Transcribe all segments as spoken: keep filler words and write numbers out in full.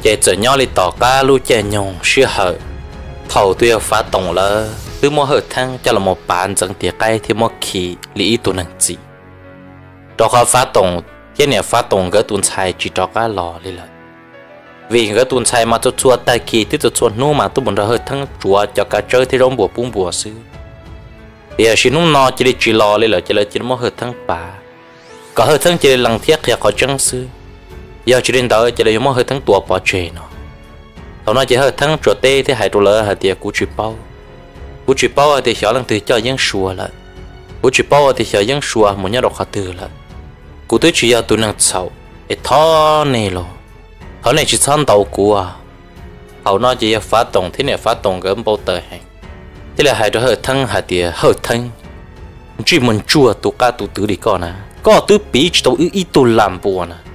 chạy chở nhau đi tỏ cá lu chạy nhung xưa hở thầu tuyệt phá tổng lỡ từ mua hở thang cho là một bàn dẫn tiệc cây thì mua khí lý tụ năng gì đó khó phá tổng cái này phá tổng cái tuần sai chỉ cho cá lò đi lại vì cái tuần sai mà cho chua tay khí thì cho chua nô mà tôi muốn ra hở thang chua cho cá chơi thì rong bùa bung bùa xứ bây giờ xin nung no chỉ đi chỉ lò đi lại chỉ là chỉ mua hở thang bà có hở thang chỉ lăng thiết thì khó chân xứ giờ chỉ đến đó chỉ là mua hở thang tua bỏ chơi nó tao nói chỉ hở thang chuột tê thì hai đô la hạt tiền cú chụp bao cú chụp bao thì xóa lần từ cho những xua lại cú chụp bao thì xóa những xua một nhà đọc hạt từ lại cú tới chỉ giờ tụi năng sầu để thọ này lo thọ này chỉ san tàu cú à hậu nó chỉ phá tổng thế này phá tổng cái bao tờ hàng thế là hai đứa hở thang hạt tiền hở thang chỉ mình chua tụ cá tụ tứ đi con à có tứ bí chỉ tụ ít tụ làm buồn à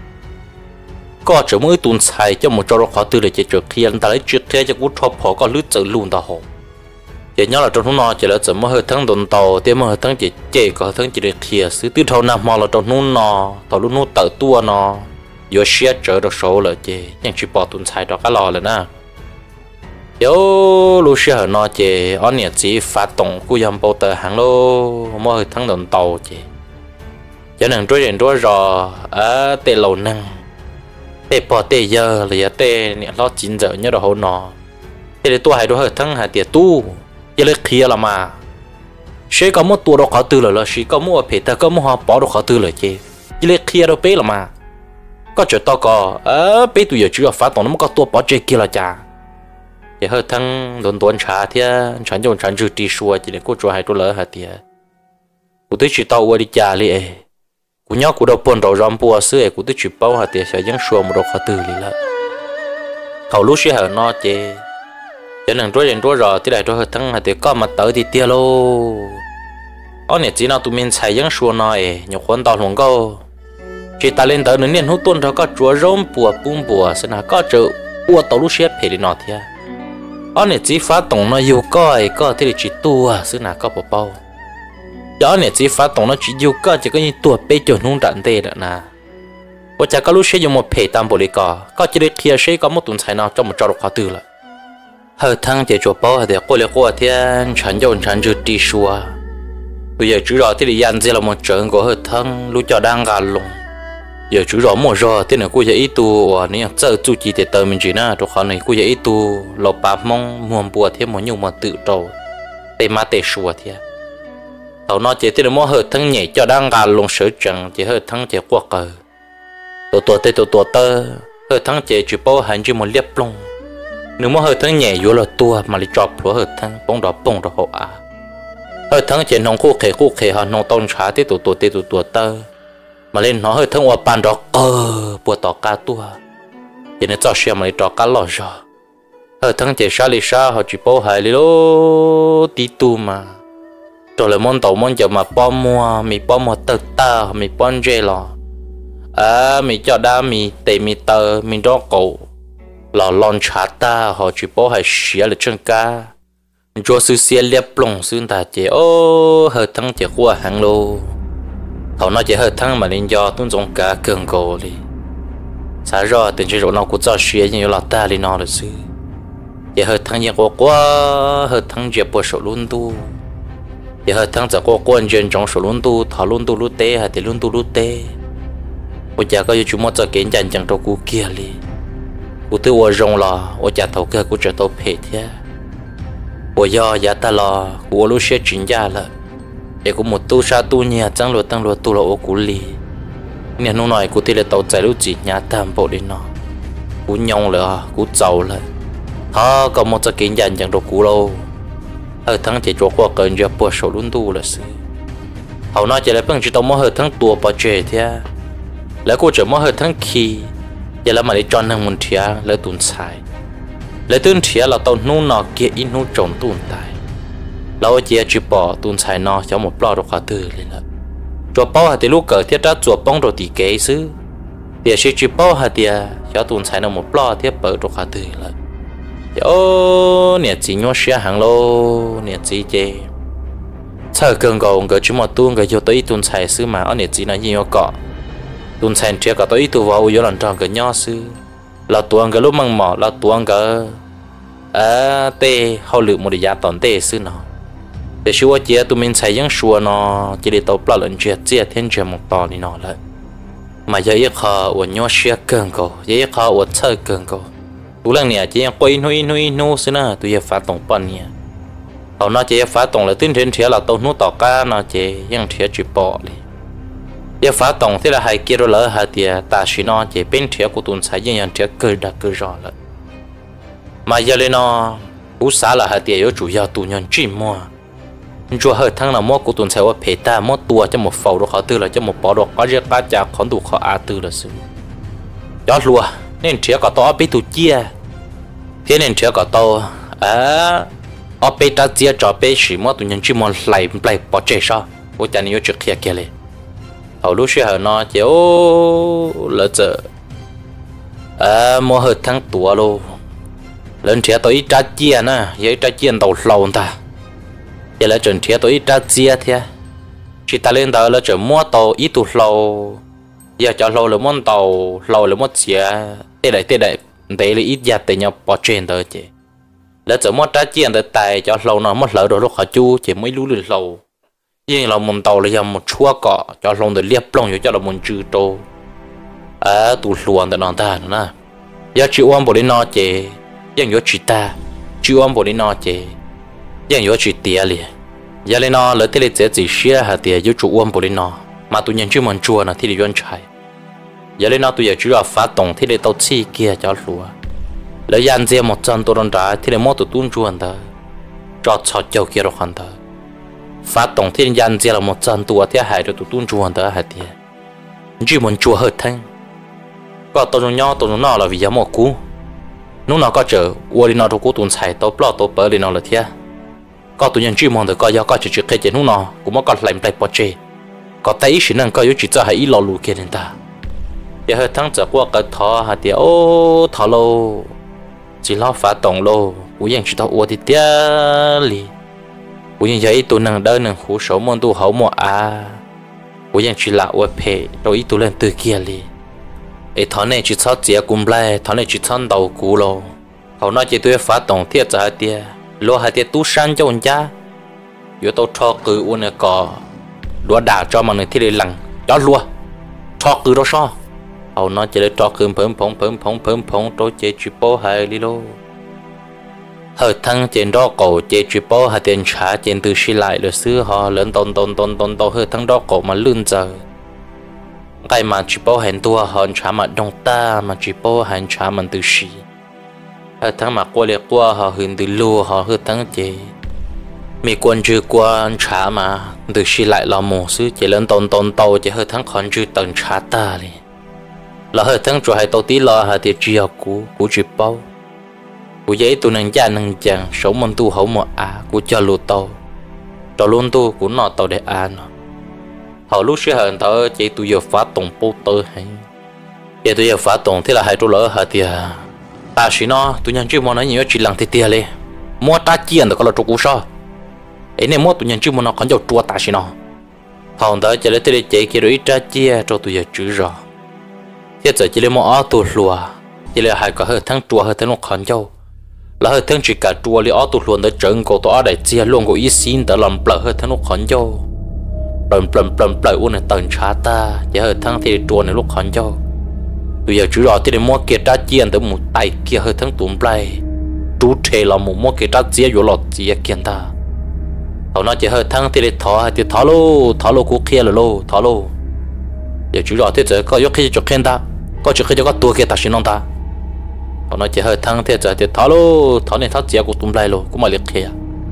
có chỗ mới tuần sai cho một chỗ khó từ để chế trước khi anh ta lấy trước thế cho cú thọ phò có lướt tự luôn tao hồ chỉ nhớ là trong hôm nọ chỉ là chỉ mới hơi tháng tuần tàu tiếp mới hơi tháng chỉ chế có tháng chỉ để kia xứ từ thâu năm mò là trong hôm nọ tàu lúc nô tự tua nọ vừa xe chở được số là chế nhưng chỉ bỏ tuần sai đó cái lò là na yếu lúc xe ở nọ chế ở nhà chỉ phát tổng cú yam bao tờ hàng lô mới hơi tháng tuần tàu chế cho nên trôi đến trôi rò ở tê lầu năng tê bỏ tê giờ là tê nè lo chín giờ nhớ đồ hôm nọ tê để tua hai đôi hơi thăng hai tiệt tu giờ lấy kia là mà sẽ có một tua đồ khó tư là sẽ có một phê ta có một họ bỏ đồ khó tư là chứ giờ lấy kia đâu bé là mà có chỗ to có ở bé tụi giờ chưa phá tổng nó mới có tua bỏ chơi kia là chả giờ hơi thăng đồn tuần trả thì chẳng dùng chẳng chịu đi xua chỉ để cô cho hai đôi lỡ hai tiệt cụ tới chỉ tao qua đi trả đi cụ nhóc cụ đâu buồn đầu rong bùa xưa cụ tới chụp bao hạt tiền sẽ dẫn xuồng một đồ khó từ đi lại hầu lúc xưa hở nó chê cho nên trôi đến trôi rồi thì lại trôi thằng hạt tiền có mặt tới thì tia lô ở này chỉ nào tụi mình xài dẫn xuồng nói nhục con tàu luôn câu chỉ ta lên tới nửa niên hút tuần rồi có chúa rong bùa bung bùa sẽ là có chữ bùa tàu lúc xưa phải đi nọ thì ở này chỉ phá tổng nó yêu coi có thì chỉ tua sẽ là có bộ bao đó này chỉ phát động nó chỉ yêu cơ chỉ có như tua bê cho nung đạn tê đó nè, và chắc có lúc sẽ dùng một phê tam bộ lý cỏ, có chỉ để kia sẽ có một tuần sai nào trong một trò độc khó tư là, hơi thăng chỉ cho bao thì cô lấy cô thiên chẳng dùng chẳng chịu đi xua, bây giờ chú rõ thì đi ăn gì là một trận của hơi thăng lúc cho đang gà lùng, giờ chú rõ một rồi thì là cô giờ ít tu, nếu chơi chú chỉ để tờ mình chỉ na, trong khó này cô giờ ít tu, lộc bạc mong muôn bùa thêm một nhung mà tự trầu, để mà để xua thì tàu nó chỉ tới mua hơi thăng nhảy cho đang gà lùng sữa chẳng chỉ hơi thăng chỉ qua cờ tổ tổ tê tổ tổ tơ hơi thăng chỉ chỉ bao hành chỉ một liệp lùng nếu mua hơi thăng nhảy vô là tua mà lại chọc của hơi thăng bông đỏ bông đỏ hộ à hơi thăng chỉ nông khu khề khu khề họ nông tôn trả tê tổ tổ tê tổ tổ tơ mà lên nó hơi thăng qua bàn đó ờ bùa tỏ cá tua chỉ nên cho xem mà lại trọ cá lò rồi hơi thăng chỉ sao lại sao họ chỉ bao hành đi lô tí tu mà rồi là món tàu món giờ mà bom mua mì bom mua tơ tơ mì bom dê lò à mì cho đá mì tê mì tơ mì đó cổ lò lon chả ta họ chỉ bảo hay xía là chân cá cho sư xía liệp lồng xương ta chỉ ô hơi thăng chỉ qua hàng lô họ nói chỉ hơi thăng mà nên do tuân dụng cá cường cổ đi sáng rồi tình trạng nào cũng cho xía như là ta đi nó được sư chỉ hơi thăng như qua qua hơi thăng chỉ bỏ sổ luôn tu thì hơi thằng giờ có quan trên trong số luôn tu thảo luôn tu luôn tê hay thì luôn tu luôn tê bây giờ có chúng một giờ kiến chẳng chẳng đâu cú kia đi cú tư ở rong lò ở nhà thầu kia cú trở tàu phê thế bây giờ giá ta lò cú lúc xe chuyển giá là để cú một tu sa tu nhà chẳng luật tăng luật tu là ở cú li nhà nông nói cú thì là tàu chạy lúc chỉ nhà tam bộ đi nó cú nhông là cú giàu là ha có một giờ kiến chẳng chẳng đâu cú đâu hơi thằng chỉ cho qua cơn giờ bữa sầu luôn tu là sự hầu nói chỉ là bằng chỉ tao mới hơi thằng tua bỏ chơi thế lại cô chỉ mới hơi thằng khi giờ là mà đi chọn hàng một thìa lại tuần sai lại tuần thìa là tao nung nọ kia in nung trồng tuần tài lão chỉ chỉ bỏ tuần sai nọ cho một bao đồ khá từ lên là cho bao hạt thì lúc cỡ thiết ra chuột bông đồ tỷ kế xứ thì chỉ chỉ bao hạt thì cho tuần sai nó một bao thiết bờ đồ khá từ là ô nè chỉ nhớ xe hàng lô nè chỉ chê sợ cường cầu người chỉ một tuần người cho tới tuần sai xứ mà ở nè chỉ là nhiều cọ tuần sai chưa có tới tu vào vô lần tròn người nhỏ xứ là tuồng cái lúc măng mỏ là tuồng cái à tê hậu lựu một địa tòn tê xứ nó để xua chia tụi mình xài những xua nó chỉ để tàu pla lần chia chia thiên chia một tò đi nó lại mà giờ ít khó ở nhau xia cơn cổ giờ ít khó ở chơi cơn cổ tụi lần này chỉ quay nuôi nuôi nuôi xứ nó tụi giờ phá tổng pan nha họ nó chỉ phá tổng là tin trên chia là tàu nuôi tàu cá nó chỉ những chia chỉ bỏ đi giờ phá tổng thì là hai kia rồi lỡ hai tia ta chỉ nó chỉ bên chia của tụi xài những những chia cơ đặc cơ rõ lại mà giờ lên nó cú xả là hai tia yếu chủ yếu tụi nhân chỉ mua chúa hơi thằng nào mua của tụi xài qua phê ta mua tua cho một phẩu đồ khó tư là cho một bỏ đồ có riêng cá chả còn đủ khó a tư là sự đó lùa nên chia có to bị tụi chia thế nên chia có to à ở bên ta chia cho bên chỉ mua tụi nhân chỉ mua lại lại bỏ chạy sao của cha này yếu trực kia kia lên hầu lúc xưa nó chỉ ô lỡ giờ à mua hơi thằng tua luôn lần chia tôi ít trả chia nè vậy trả chia đầu lâu ta giờ là trận chia tôi ít trả chia thế chỉ ta lên tàu là trận mua tàu ít tụ lâu giờ cho lâu là muốn tàu lâu là muốn chia thế này thế này để là ít giặt để nhau bỏ trên đó chứ là trận mua trả chia để tài cho lâu nó mất lỡ rồi lúc họ chu chỉ mới lú lười lâu nhưng là một tàu là một chúa cọ cho lâu để liệp lông cho là một chữ tô à tụ luồn để nó ta nữa nè giờ chịu ăn bộ đi nó chứยังอยู่จิตาจีวันบริโนเจยังอยู่จิตเตียเลยยาเลนอเลยที่เลยเจจิเชียหาเตียอยู่จีวันบริโนมาตัวยังชื่อมันจัวนะที่เลยย้อนชัยยาเลนอตัวยังชื่อว่าฟ้าตงที่เลยตัวชี้เกียร์จอดลัวแล้วยันเจียหมดจันตัวรอนดาที่เลยมอตัวตุ้นจวนเตอจอดชอดเจ้าเกียร์รขันเตอฟ้าตงที่ยันเจียหมดจันตัวที่หายตัวตุ้นจวนเตอหาเตียจีมันจัวเหิดทั้งก็ตัวน้องตัวน้องเราวิญญาณหมดกูนู้นเราก็เจอวัวลีนอทุกตัวใส่ตัวปลอตัวเปิดลีนอเลยเทียก็ตัวยังจีมองแต่ก็ยาก็จะจะเคยเจอนู้นเรากูมันก็ไหลไปปอเจก็แต่อีสิ่งนั้นก็ยุติจะให้อีหลอลูเกนตาอย่าให้ทั้งจากว่าก็ท้อหาเดียวโอ้ท้อโลจีล้อฟ้าตรงโลกูยังจะตัววัวที่เตี้ยลีกูยังใช้ตัวหนึ่งเดินหนึ่งหูโสมมันตัวเขาหมดอ่ะกูยังจีละวัวเพย์โดยอีตัวเล่นตัวเกียร์ลีไอ้ท่อนนี้จิตชอบเจียกุมไล่ท่อนนี้จิตชอบดาวกูโลเขาน่าจะตัวฟ้าตรงเทียจะหาเดียโลหะเดียตู้ชันเจ้าอุ่นจ้าอยู่ตัวชอคืออุ่นก่อดัวด่าจอมันในที่เลยหลังจอรัวชอคือเราชอเขาน่าจะได้จอคือเพิ่มพงเพิ่มพงเพิ่มพงตัวเจจิโป้หายลิโลเฮทั้งเจนดอกโกเจจิโป้หาเตียนช้าเจนตือชิไลหรือซื้อหอเลื่อนตนตนตนตนโตเฮทั้งดอกโกมาลื่นเจอไก่มาจิโป้เห็นตัวหอนช้ามาดงตามาจิโป้เห็นช้ามันตือชีเฮทั้งมากว่าเรียกว่าหอหืนตือลูหอเฮทั้งเจมีกวนจือกวนช้ามาตือชีไลเราหมูซื้อเจเลื่อนตนตนโตเจเฮทั้งคอนจือตันช้าตาเลยเราเฮทั้งจ่วยตัวตีรอหาเตียจีกูกูจิโป้กูยัยตัวนังจ้านังจังสมมันตัวเขาหมดอ่ะกูจะรู้โตตอนลุ้นตัวกูนอโตได้อ่านhọ lúc xưa hận thở chỉ tụi giờ phá tổng bố tơ hay giờ tụi giờ phá tổng thế là hai chỗ lỡ hả tiệt ta chỉ nó tụi nhân chưa muốn nói nhiều chỉ lằng tiệt tiệt lên mua ta chiên được có là chỗ cũ sao ấy nên mua tụi nhân chưa muốn nó còn dầu chua ta chỉ nó họ thở chỉ lấy tiệt chỉ kia rồi ta chia cho tụi giờ chữ rõ thế giờ chỉ lấy mua ở tụi lùa chỉ lấy hai cái hơi thằng chua hơi thằng nó còn dầu là hơi thằng chỉ cả chua lấy ở tụi lùa để trứng cổ tụi ở đây chia luôn của ít xin để làm bờ hơi thằng nó còn dầu plum plum plum plum uốn này tận chả ta giờ hơi thằng thì trùa này lúc khẩn cho bây giờ chú rõ thì để mua kia trả tiền tới một tay kia hơi thằng tụm play chú thề là một mua kia trả tiền vô lọt tiền kia ta họ nói chỉ hơi thằng thì để thọ thì thọ lô thọ lô cú kia là lô thọ lô giờ chú rõ thì giờ có yếu khi cho khen ta có chỉ khi cho có tua kia ta xin non ta họ nói chỉ hơi thằng thì giờ thì thọ lô thọ này thọ tiền của tụm play lô cũng mà liệt kia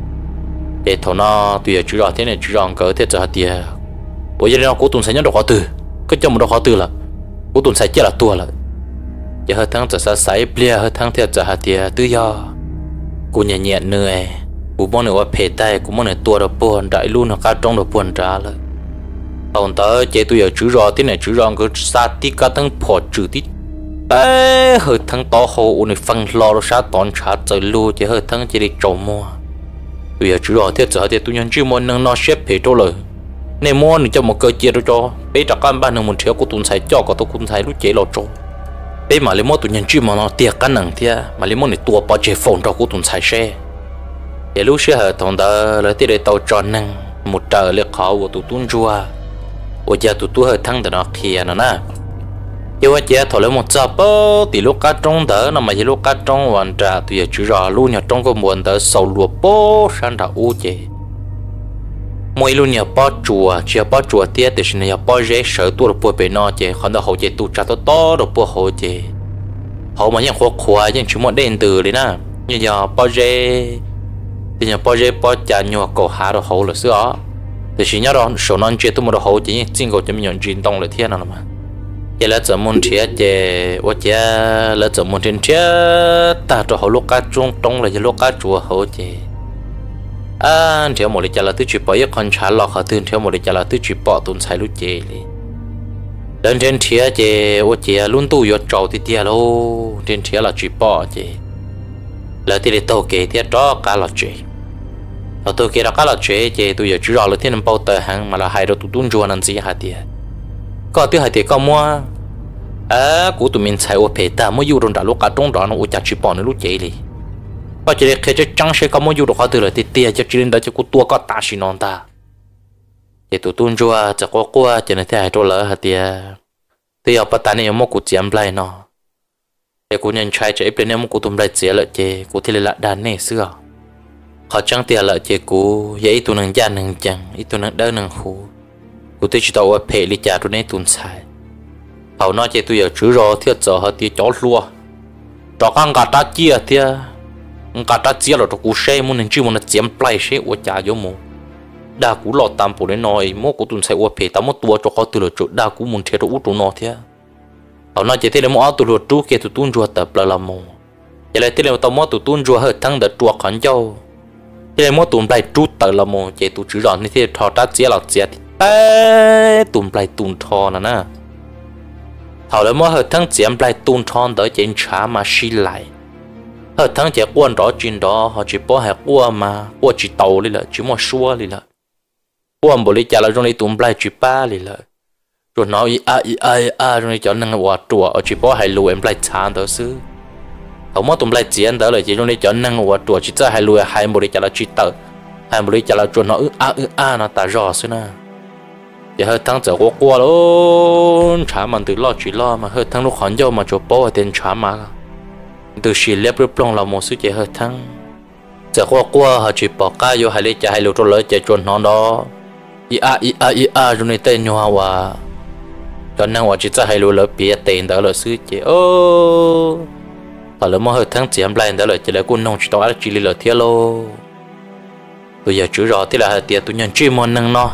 để thằng nó tùy chú rõ thế này chú rõ cỡ thế giờ thì bây giờ nó cố tuần sai nhớ được khó từ cái trong một đó khó từ là cố tuần sai chết là tua rồi giờ hơi thằng giờ sai bia hơi thằng thế giờ thì tự do cô nhẹ nhẹ nơi cô mong nữa phê tay cô mong nữa tua được buồn đại luôn nó cá trong được buồn trả rồi còn tới chế tùy chú rõ thế này chú rõ cứ sa tí cá thằng phò trừ tí ê hơi thằng to hồ ôn phân lo nó sát tòn trả trời luôn chế hơi thằng chỉ đi trầu mua bây giờ chú rõ thế giờ thì tôi nhận chú muốn nâng nó xếp phê trâu lời nên mua cho một cơ chế đó cho bây giờ các bạn nâng một chiếc của tuần sai cho có tôi cũng sai lúc chế lo trâu bây mà lấy mua tụi nhân chữ mà nó tiệt cái nằng thia mà lấy mua này tua bao chế phone cho của tụi xài xe để lúc xưa ở thằng đó lấy tiền để tàu tròn nằng một trời lấy khó của tụi tuôn chua ở nhà tụi tôi hơi thăng từ nó kia nó nè yêu ở nhà thổi lấy một giờ bơ thì lúc cá trong đó nó mà chỉ lúc cá trong hoàn trả tụi giờ chữ rõ luôn nhà trong có muốn đó sầu lúa bố sang đảo u chế mỗi lúc nhà bao chùa chia bao chùa tiết thì nhà bao dễ sợ tôi được bùa bể nó chế còn đó hậu chế tụt trả to to được bùa hậu chế hậu mà những khoa khoa những chúng một đèn từ đấy nè như nhà bao dễ thì nhà bao dễ bao trả nhiều cổ hạ được hậu là xưa thì chỉ nhớ đó số non chế tôi một hậu chế những chính cầu cho mình nhận truyền động là thiên nào mà giờ là giờ muốn chế chế ở chế là giờ muốn trên chế ta cho hậu lúc cá trung trong là giờ lúc cá chùa hậu chế à theo một lý do là tôi chỉ bỏ một con chả lọt họ thường theo một lý do là tôi chỉ bỏ tuần sai lúc chế đi đến trên thía chế ở chế luôn tu vô trâu thì tia lô trên thía là chỉ bỏ chế là thì để tàu kế thía đó cá là chế ở tàu kế đó cá là chế chế tôi giờ chỉ rõ là thiên nam bao tờ hàng mà là hai đầu tụi tuôn chua nên gì hả tia có tôi hai tia có mua à cú tụi mình xài ở bể ta mới yêu trong đó lúc cá trong đó nó ở chả chỉ bỏ nó lúc chế đi bao giờ khi cho trắng sẽ có muốn yêu được họ từ lời tiệt tiệt cho chỉ đến đó cho cô tua có ta xin non ta để tụi tuôn chua cho có qua cho nên thế hai đôi lỡ hả tiệt thì ở bắt tay này một cụ chiếm lại nó để cụ nhận trai cho ít lên một cụ tụm lại chia lại chế cụ thì lại đàn này xưa họ trắng tiệt lại chế cụ vậy tụi nàng gia nàng chẳng ít tụi nàng đỡ nàng hú cụ thì chỉ tao ở phe lý cha tụi này tụi sai họ nói chế tụi giờ chữ rồi thiết giờ họ tiệt chó lúa cho con gà ta chia tiệt cả ta chia rồi cú xe muốn nên chỉ muốn là chiếm play xe ở nhà giống mu đa cú lọt tam bộ đến nói mua cú tuần sai ở phe tao mua tua cho họ từ lượt chỗ đa cú muốn theo đồ tụ nó thế họ nói chỉ thế là mua từ lượt chú kia tụ tuôn chùa tập là làm mu vậy là thế là tao mua tụ tuôn chùa hơi thăng đợt chùa khẩn châu thế là mua tuần play chú tập là mu chỉ tụ chữ rõ như thế thọ ta chia là chia ê tuần play tuần thọ nè nè họ là mua hơi thăng chiếm play tuần thọ đỡ trên trả mà xí lại họ thằng trẻ quan đó chuyện đó họ chỉ bỏ hạt qua mà qua chỉ tàu đi là chỉ mua xua đi là qua một lý trả là trong này tụm lại chỉ ba đi là rồi nói à à à rồi cho năng hòa trùa ở chỉ bỏ hai lùi em lại chán đó xứ họ mất tụm lại chiến đó là chỉ trong này cho năng hòa trùa chỉ cho hai lùi hai một lý trả là chỉ tờ hai một lý trả là rồi nó ư à ư à nó ta rõ xứ na giờ họ thằng trẻ qua qua luôn trả mà từ lo chỉ lo mà họ thằng nó khoản dâu mà cho bỏ tiền trả mà từ xí lép rụp lòng là một số chế hơi thăng giờ qua qua họ chỉ bỏ cá vô hai lít chả hai lít rồi chạy chuồn nó đó i a i a i a rồi này tên nhau hòa cho nên họ chỉ cho hai lít lỡ bịa tiền đó là số chế ô họ lỡ mà hơi thăng chỉ em lại đó là chỉ là quân nông chỉ đó là chỉ là thiết lô bây giờ chữ rõ thì là hai tiền tụi nhân chuyên môn năng nó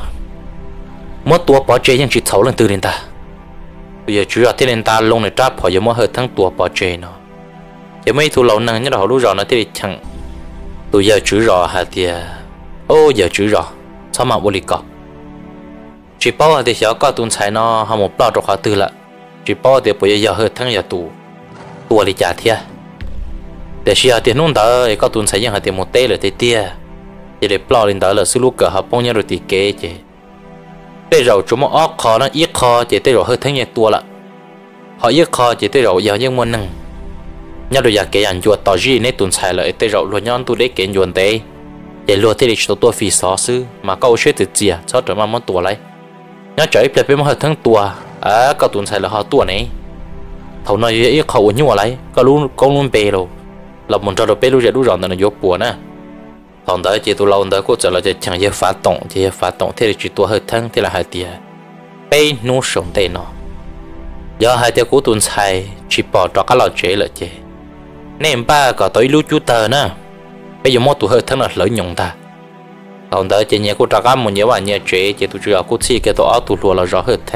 mất tua bỏ chế nhưng chỉ thấu lên từ đến ta bây giờ chữ rõ thì lên ta lông này trap họ giờ mà hơi thăng tua bỏ chế nó giờ mấy thu lâu năng nhất là họ lúc rõ nó thì chẳng tụi giờ chữ rõ hả thì ô giờ chữ rõ sao mà vô lý có chỉ bảo thì sẽ có tuần sai nó họ một bao trọc họ từ lại chỉ bảo thì bây giờ hơi thăng giờ tụ tụ lý trả thiệt để xí tiền nông đó có tuần sai nhưng họ tiền một tê là tê tia thì để bao lên đó là sự lúc cả họ bao nhiêu rồi thì kế chứ tê rồi chúng mà óc khó nó ít khó chỉ tê rồi hơi thăng giờ tụ lại họ ít khó chỉ tê rồi giờ nhưng muốn năng nhớ được giờ cái anh chuột tao gì nên tuần sai lại tê rậu luôn nhon tu để cái chuột tê để luôn tê để cho tôi phi xó sư mà câu chuyện từ chia cho trở mà món tua lại nhớ chơi plei bên mà hơi thắng tua à câu tuần sai là họ tua này thầu nói ít khẩu như vậy lại có luôn có luôn bê rồi là muốn cho được bê luôn giờ luôn rồi nó vô bùa nè thằng đó chỉ tu lâu đó cũng trở lại chỉ chẳng gì phá tổng chỉ phá tổng thế là chỉ tua hơi thắng thế là hai tia bê nô sống tê nó giờ hai tia của tuần sai chỉ bỏ cho các lò chế lại chế nên ba có tới lưu chú tờ nè bây giờ mua tụ hơi thằng là lợi nhung ta còn đợi chị nhà cô trả cam một nhiều bạn nhà chế chị tụ chưa cô chi cái tụ áo tụ lùa là rõ hơi thằng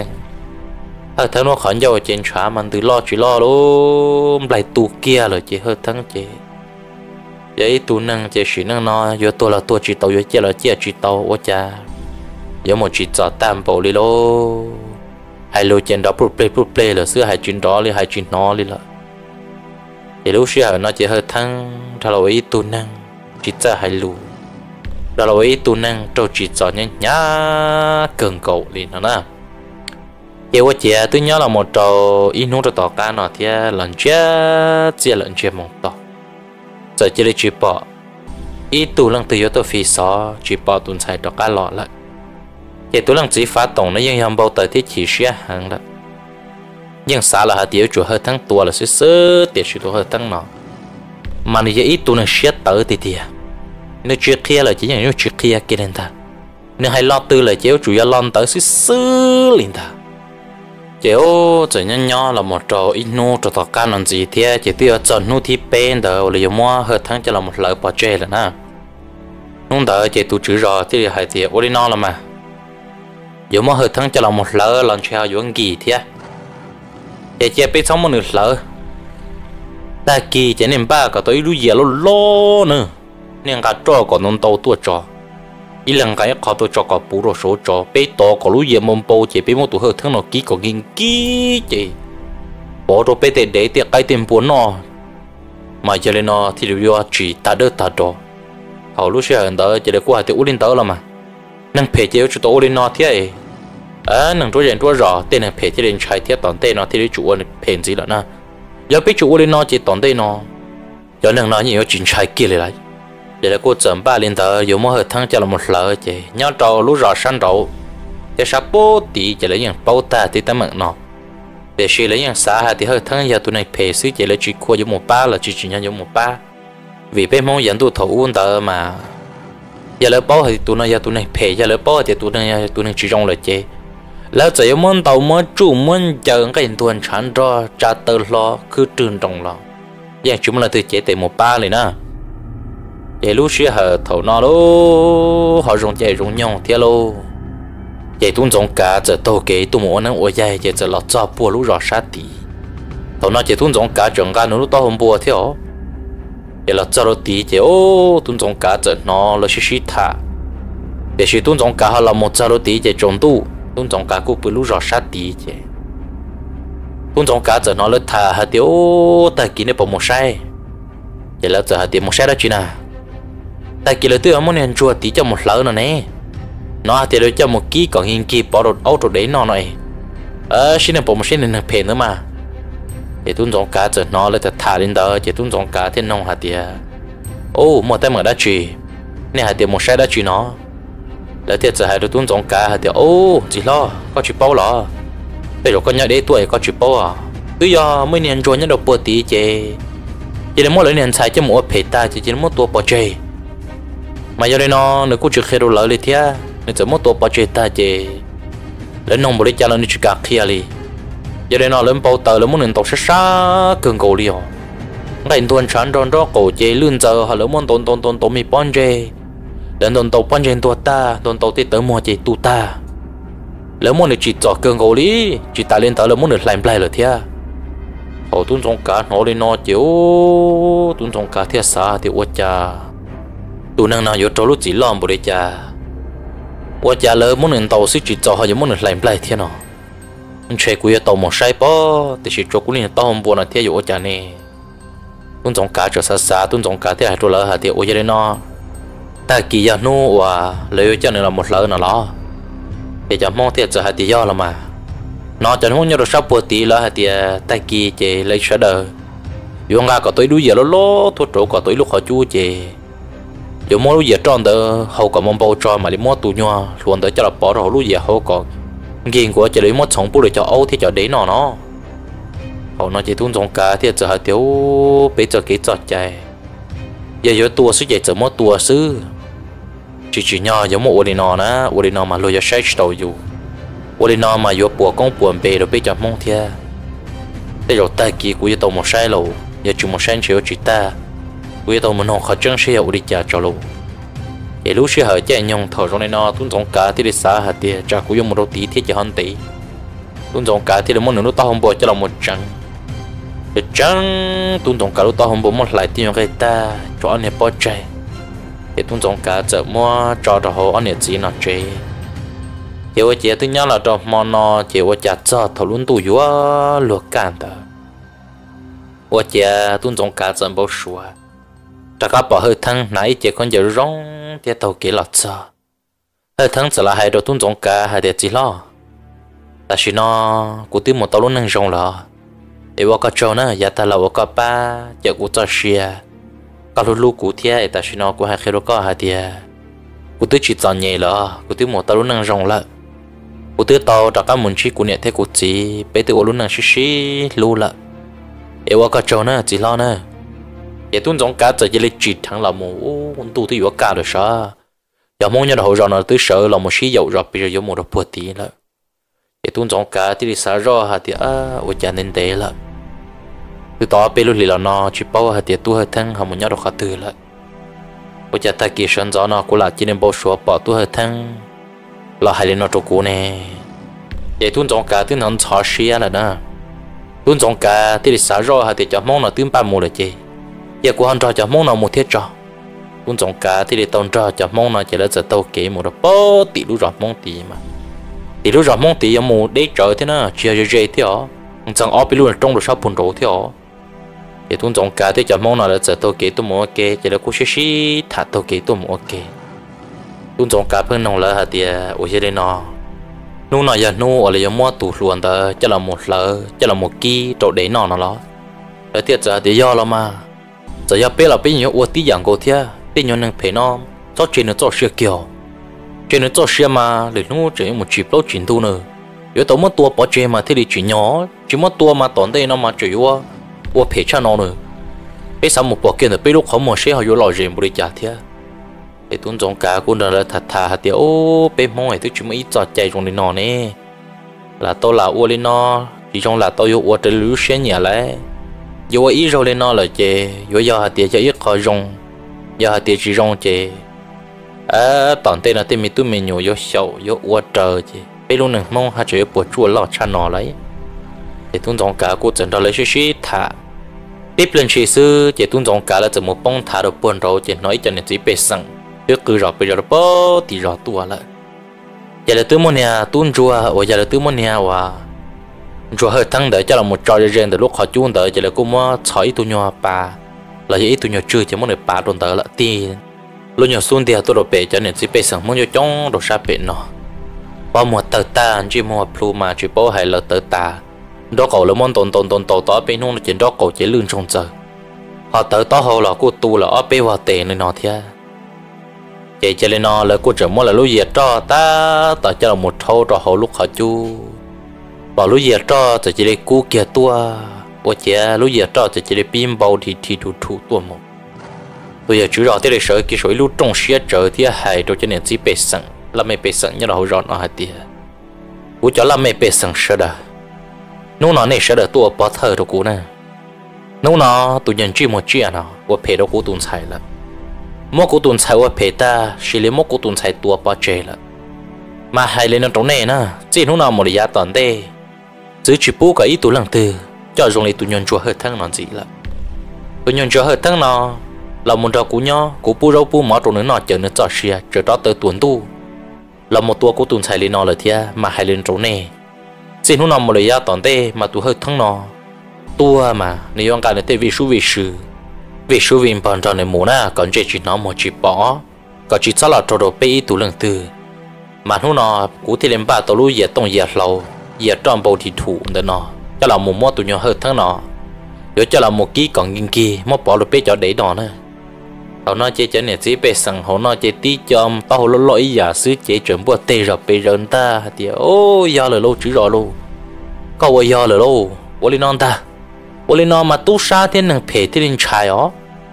hơi thằng nó khẩn nhau trên trả mình từ lo chỉ lo luôn lại tụ kia rồi chị hơi thằng chị vậy tụ năng chị chỉ năng nó giờ tôi là tôi chỉ tàu giờ chị là chị chỉ tàu ô cha giờ một chỉ cho tam bộ đi lô hai lô trên đó pro play pro play là xưa hai chuyện đó đi hai chuyện nó đi là thì lúc xưa nó chỉ hơi thăng thà là ý tu năng chỉ cho hai lù đó là ý tu năng cho chỉ cho nhá nhá cần cầu liền nó nè giờ我姐tôi nhớ là một trò ít nút tàu cá nó thì lần chết chỉ lần chết một tàu giờ chỉ để chỉ bỏ ít tu lần từ yếu tôi phi xó chỉ bỏ tuần sai tàu cá lọ lại giờ tôi lần chỉ phá tổng nóยังยังbao tới thì chỉ xé hàng đó nhưng xa là hạt tiêu chủ hơi thắng tua là sứ sứ tiền chủ tôi hơi thắng nó mà nếu ít tu nó xé tới thì thì nếu chuyện kia là chỉ những chuyện kia kia lên ta nếu hay lo tư là chéo chủ yếu lo tới sứ sứ lên ta chéo chỉ nhân nhỏ là một trò ít nô trò tao cá làm gì thế chỉ tiêu chọn nô thì bên đó là dùng mua hơi thắng cho là một lời bỏ chơi là na nông đợi chỉ tu chữ rồi thì hay thì ôi nó là mà dùng mua hơi thắng cho là một lời làm treo dùng gì thế để chỉ biết sống một nửa lời ta kỳ chỉ nên ba cái tối lúa lo lo nữa nên cả trò còn nông tàu tua trò ý lần cái họ tôi cho có bù đồ số cho bé to có lúa gì mông bầu chỉ bé một tuổi hơi thằng nó kí có kinh kí chỉ bỏ đồ bé để để tiệc cái tiền buồn nó mà giờ lên nó thì điều chỉ ta đỡ ta đó họ lúc xưa đó chỉ để qua thì uống tới là mà năng phê chế cho tôi uống nó thế à năng tôi nhận tôi rõ tên là phê chế đến trái thế toàn tên nó thì để chủ phê gì đó na giờ bé chủ uống nó chỉ toàn tên nó giờ năng nó nhiều chuyện trái kia lại giờ là cô chấm ba lên tờ dùng một hơi thắng cho là một lỡ chứ nhau trâu lú rõ săn trâu để sắp bố tí chỉ lấy những bao ta thì tấm nó để suy lấy những xã thì hơi thắng giờ tụi này phê xứ chỉ lấy chỉ qua dùng một ba là chỉ chỉ nhau dùng một ba vì bên mong dẫn tụi thủ uống tờ mà giờ lấy bao thì tụi này giờ tụi này phê giờ lấy bao thì tụi này tụi này chỉ trong là chứแล้วจะยังมันเต่ามันจู่มันเจอcáiตัวฉันรอจะเตอรอคือตื่นตรงรออย่างจุ่มlà từ chế tại một baเลยนะvậy lúc xưa họ thầu nó lô họ dùng chạy dùng nhau theo lô vậy tuôn giống cả giờ tàu kế tu muốn năng ủa vậy vậy giờ lọt cho bùa lúc rõ sát tí thầu nó vậy tuôn giống cả trường cả nó lúc tao không bùa theo vậy lọt cho lọt tí vậy ô tuôn giống cả giờ nó là xí xí thà vậy xí tuôn giống cả họ là một cho lọt tí vậy trồng tu tuôn giống cả cũng bùa lúc rõ sát tí vậy tuôn giống cả giờ nó là thà hạt tiêu ta kỹ này bỏ một sai vậy là giờ hạt tiêu một sai đó chị nào tại kỳ lệ tôi muốn nên chua tí cho một lỡ nữa nè nó thì để cho một ký còn hình ký bỏ đồ áo đồ đấy nó này ờ xin là bộ một xin là phê nữa mà để tuôn giống cá giờ nó lại thật thà lên đó chỉ tuôn giống cá thiên nông hạt tiền ô một tay mở đã chì nè hạt tiền một sai đã chì nó để thiệt giờ hai đứa tuôn giống cá hạt tiền ô chỉ lo có chì bao lo để rồi con nhớ đấy tuổi có chì bao à bây giờ mới nên chua nhớ đồ bữa tí chứ chỉ là mỗi lần nên xài cho một phê ta chỉ chỉ là một tua bỏ chơi mà giờ đây nó nếu cô chưa khai đồ lợi thì thế nếu chỉ một tổ bao chơi ta chỉ lấy nông bộ để cho nó đi chụp kia đi giờ đây nó lấy bao tờ lấy muốn nên tổ sát sát cường cầu đi hả cái tuần sáng rồi đó cổ chơi lươn giờ họ lấy muốn tồn tồn tồn tồn mi bón chơi đến tồn tồn bón chơi tua ta tồn tồn thì tới mua chơi tu ta lấy muốn để chỉ cho cường cầu đi chỉ ta lên tờ lấy muốn được làm lại rồi thế họ tuân trong cả nó lên nó chiếu tuân trong cả thế sao thì ôi cha tụi năng nào vô trâu lúc chỉ lòm bộ đấy cha ôi cha lỡ muốn nên tàu xí chỉ cho họ muốn được làm lại thế nào anh chơi cuối tàu một sai bó thì chỉ cho cuối tàu không buồn là thế ôi cha nè tuân trong cả cho xa xa tuân trong cả thế hai trâu lỡ hả thì ôi cha nó ta kỳ giờ nu và lấy cho nên là một lỡ nào đó để cho mong thiệt cho hai tí do là mà nó cho nó nhớ được sắp bữa tí là hai tí ta kỳ chỉ lấy sợ đời dùng ra có tối đuôi giờ nó lố thuốc trổ có tối lúc họ chua chỉ dù mua lúc giờ tròn đỡ hậu có mong bao tròn mà đi mua tủ nhòa luôn đỡ cho là bỏ rồi lúc giờ hậu có nghiền của chỉ lấy mua sống bù để cho âu thì cho đấy nó nó hậu nó chỉ thun giống cá thì giờ hai thiếu bây giờ cái giọt chạy giờ giờ tua sức chạy giờ mua tua sư chỉ chỉ nhỏ giống một ổ nó na ổ nó mà lôi cho sách đầu dù ổ nó mà vừa bùa con buồn bề rồi bây giờ mong thia bây giờ ta kỳ của tàu một sai lầu giờ chúng một sai chiếu chỉ ta của tàu mình học khó chân xe ổ đi chả cho lầu để lúc xe hở chạy nhung thở trong này nó tuôn giống cá thì đi xa hạt tiền trả của dùng một đôi tí thì chỉ hơn tí tuôn giống cá thì là món nữa tao không bỏ cho là một trắng để trắng tuôn giống cá lúc tao không bỏ một lại tiền cái ta cho anh này bỏ chạy để tuôn giống cá chợ mua cho cho họ anh này gì nó chơi chiều chị tôi nhớ là cho món nó chiều chả cho thầu luôn tủ dúa luộc cạn đó我姐tuôn giống cá chợ bao sủa chắc cả bỏ hơi thăng nãy chị con giờ rong thì tàu kế lọt sao hơi thăng chỉ là hai đồ tuôn giống cá hai để chỉ lo ta chỉ nó cụ tiêu một tàu luôn năng rong là để vào cái chỗ nữa giờ ta là vào cái ba giờ cụ cho xia cái lúc lúc cụ thia ta chỉ nó cụ hai khi đó có hai thia cụ tiêu chỉ chọn nhẹ là cụ tiêu một tàu luôn năng rong là cụ tiêu tàu đặt cái muốn chi cụ nhẹ thế cụ chỉ bây giờ luôn năng xí xí lu là để vào cái chỗ nữa chỉ lo nữa để tuân giống cá giờ chỉ lấy chỉ thằng là một con tu thì vào cá được sao giờ mong nhớ là hồi rồi nó tới sợ là một xí dầu rồi bây giờ có một đợt bùa tí là để tuân giống cá thì đi xả ra hả thì à ở nhà nên thế là từ đó bây lúc là nó chỉ bao hả thì tu hơi thăng họ muốn nhớ được khá từ là ở nhà ta kỳ sơn gió nó cũng là chỉ nên bao số bỏ tu hơi thăng là hai lần nó trộn cũ nè để tuân giống cá thì nó xả xía là nè tuân giống cá thì đi xả ra hả thì cho mong nó tương ba mùa là gì giờ của anh cho cho mong nó một thiết trò tuân giống cá thì đi tông cho cho mong nó chỉ là giờ tàu kế một đợt bao tỷ lũ rồi mong tỷ mà thì lúc rồi mong tí ở mù để trời thế nào chia chia chia thế ó chẳng ở bên luôn trong được sao buồn rầu thế ó thì tuân trọng cả thế cho mong nào là giờ tôi kể tôi mua kê chỉ là cố xí xí thả tôi kể tôi mua kê tuân trọng cả bên nông là hạt tiền ở dưới đây nó nu nào giờ nu ở đây mua tủ luôn đó cho là một lỡ cho là một ký trộn để nó nó đó ở tiết giờ thì do là mà giờ giờ bé là bé nhiều uất tí dạng cô thế bé nhiều năng phải nó cho chuyện nó cho sự kiểu chuyện nó cho xe mà để nó chỉ một chip lâu chuyển tu nữa, nếu tao mất tua bỏ chơi mà thế thì chỉ nhỏ, chỉ mất tua mà tốn đây nó mà chỉ qua, qua phải cha nó nữa, bây giờ một bộ kiện là bây lúc họ mua xe họ vô lò gì một đi trả thế, để tuân trọng cả cũng là thật thà hạt tiêu, ô bây mong ấy tôi chỉ mới cho chạy trong đi nó nè, là tôi là uo lên nó, chỉ trong là tôi vô uo tới lưới xe nhẹ lại, vô ít rồi lên nó là chơi, vô giờ hạt tiêu cho ít khỏi rong, giờ hạt tiêu chỉ rong chơi à toàn tên là tên mình tụi mình nhiều vô sầu vô uất trời chứ bây lúc này mong hai chuyện buồn chua lọt chăn nó lấy để tuân trọng cả cô dẫn đó lấy xí xí thả tiếp lên xí sư để tuân trọng cả là chỉ một bông thả được buồn rồi chỉ nói cho nên chỉ bị sẵn trước cứ rồi bây giờ bó thì rồi tua lại giờ là tụi mình nhà tuân chua ở giờ là tụi mình nhà và chua hơi thăng đợi cho là một trò riêng từ lúc họ chuông đợi giờ là cô mua chói tụi nhỏ bà là vậy tụi nhỏ chưa chỉ muốn được bà đồn đợi lại tiền lúc nhỏ xuống thì tôi đồ bể cho nên chỉ bể sẵn muốn cho chong đồ sa bể nó qua mùa tờ ta chỉ mùa plu mà chỉ bảo hay là tờ ta đó cậu là món tồn tồn tồn tồn đó bên hông chuyện đó cậu chỉ lương trong giờ họ tờ đó hồ là cô tu là ở bên vào tiền nên nó thế vậy cho nên nó là cô trưởng mua là lúc gì cho ta tờ cho là một thâu cho hồ lúc họ chu bảo lúc gì cho chỉ để cú kia tua của chị lúc gì cho chỉ để pin bao thì thì thủ thủ tua một bây giờ chủ rõ thế là sợ cái sỏi lú trong xe chờ thì hay rồi cho nên chỉ bể sẵn là mấy bể sẵn như là hồi rõ nó hay tiệt cú cho là mấy bể sẵn sợ đó nô nó này sợ đó tua bỏ thở đâu cú nè nô nó tụi nhân chỉ một chuyện nào của phe đâu cú tuần xài là mỗi cú tuần xài của phe ta chỉ lấy mỗi cú tuần xài tua bỏ chơi là mà hay lên nó trong này nè chỉ nô nào một giá toàn đây giữ chỉ bố cái ý tụi lần từ cho dùng lấy tụi nhân chùa hơi thăng nó gì là tụi nhân chùa hơi thăng nó là một trò cú nhau cú pu rau pu mỏ trộn nữa nọ chờ nữa cho xia chờ đó tới tuần tu là một tua cú tuần xài lên nọ là thia mà hai lên trộn nè xin hôm nào một lời ya toàn tê mà tu hơi thăng nọ tua mà nếu ông cả này tê vì số vì sự vì số vì bản trò này muốn na còn chỉ chỉ nó một chỉ bỏ còn chỉ sao là trò đồ pe tu lần từ mà hôm nọ cú thì lên ba tàu lúa dệt tông dệt lâu dệt tròn bầu thì thủ đó nọ cho là một món tu nhau hơi thăng nọ rồi cho là một ký còn nghiêng kia mất bỏ được pe cho để nọ nữa họ nói chơi cho nên chỉ bị sẵn họ nói chơi tí chom tao lỗi lỗi giả sứ chơi chuẩn bữa tê rồi bị rợn ta thì ô do là lâu chữ rồi luôn câu ơi do là lâu bố lên non ta bố lên non mà tu sa thiên năng phê thiên trai ó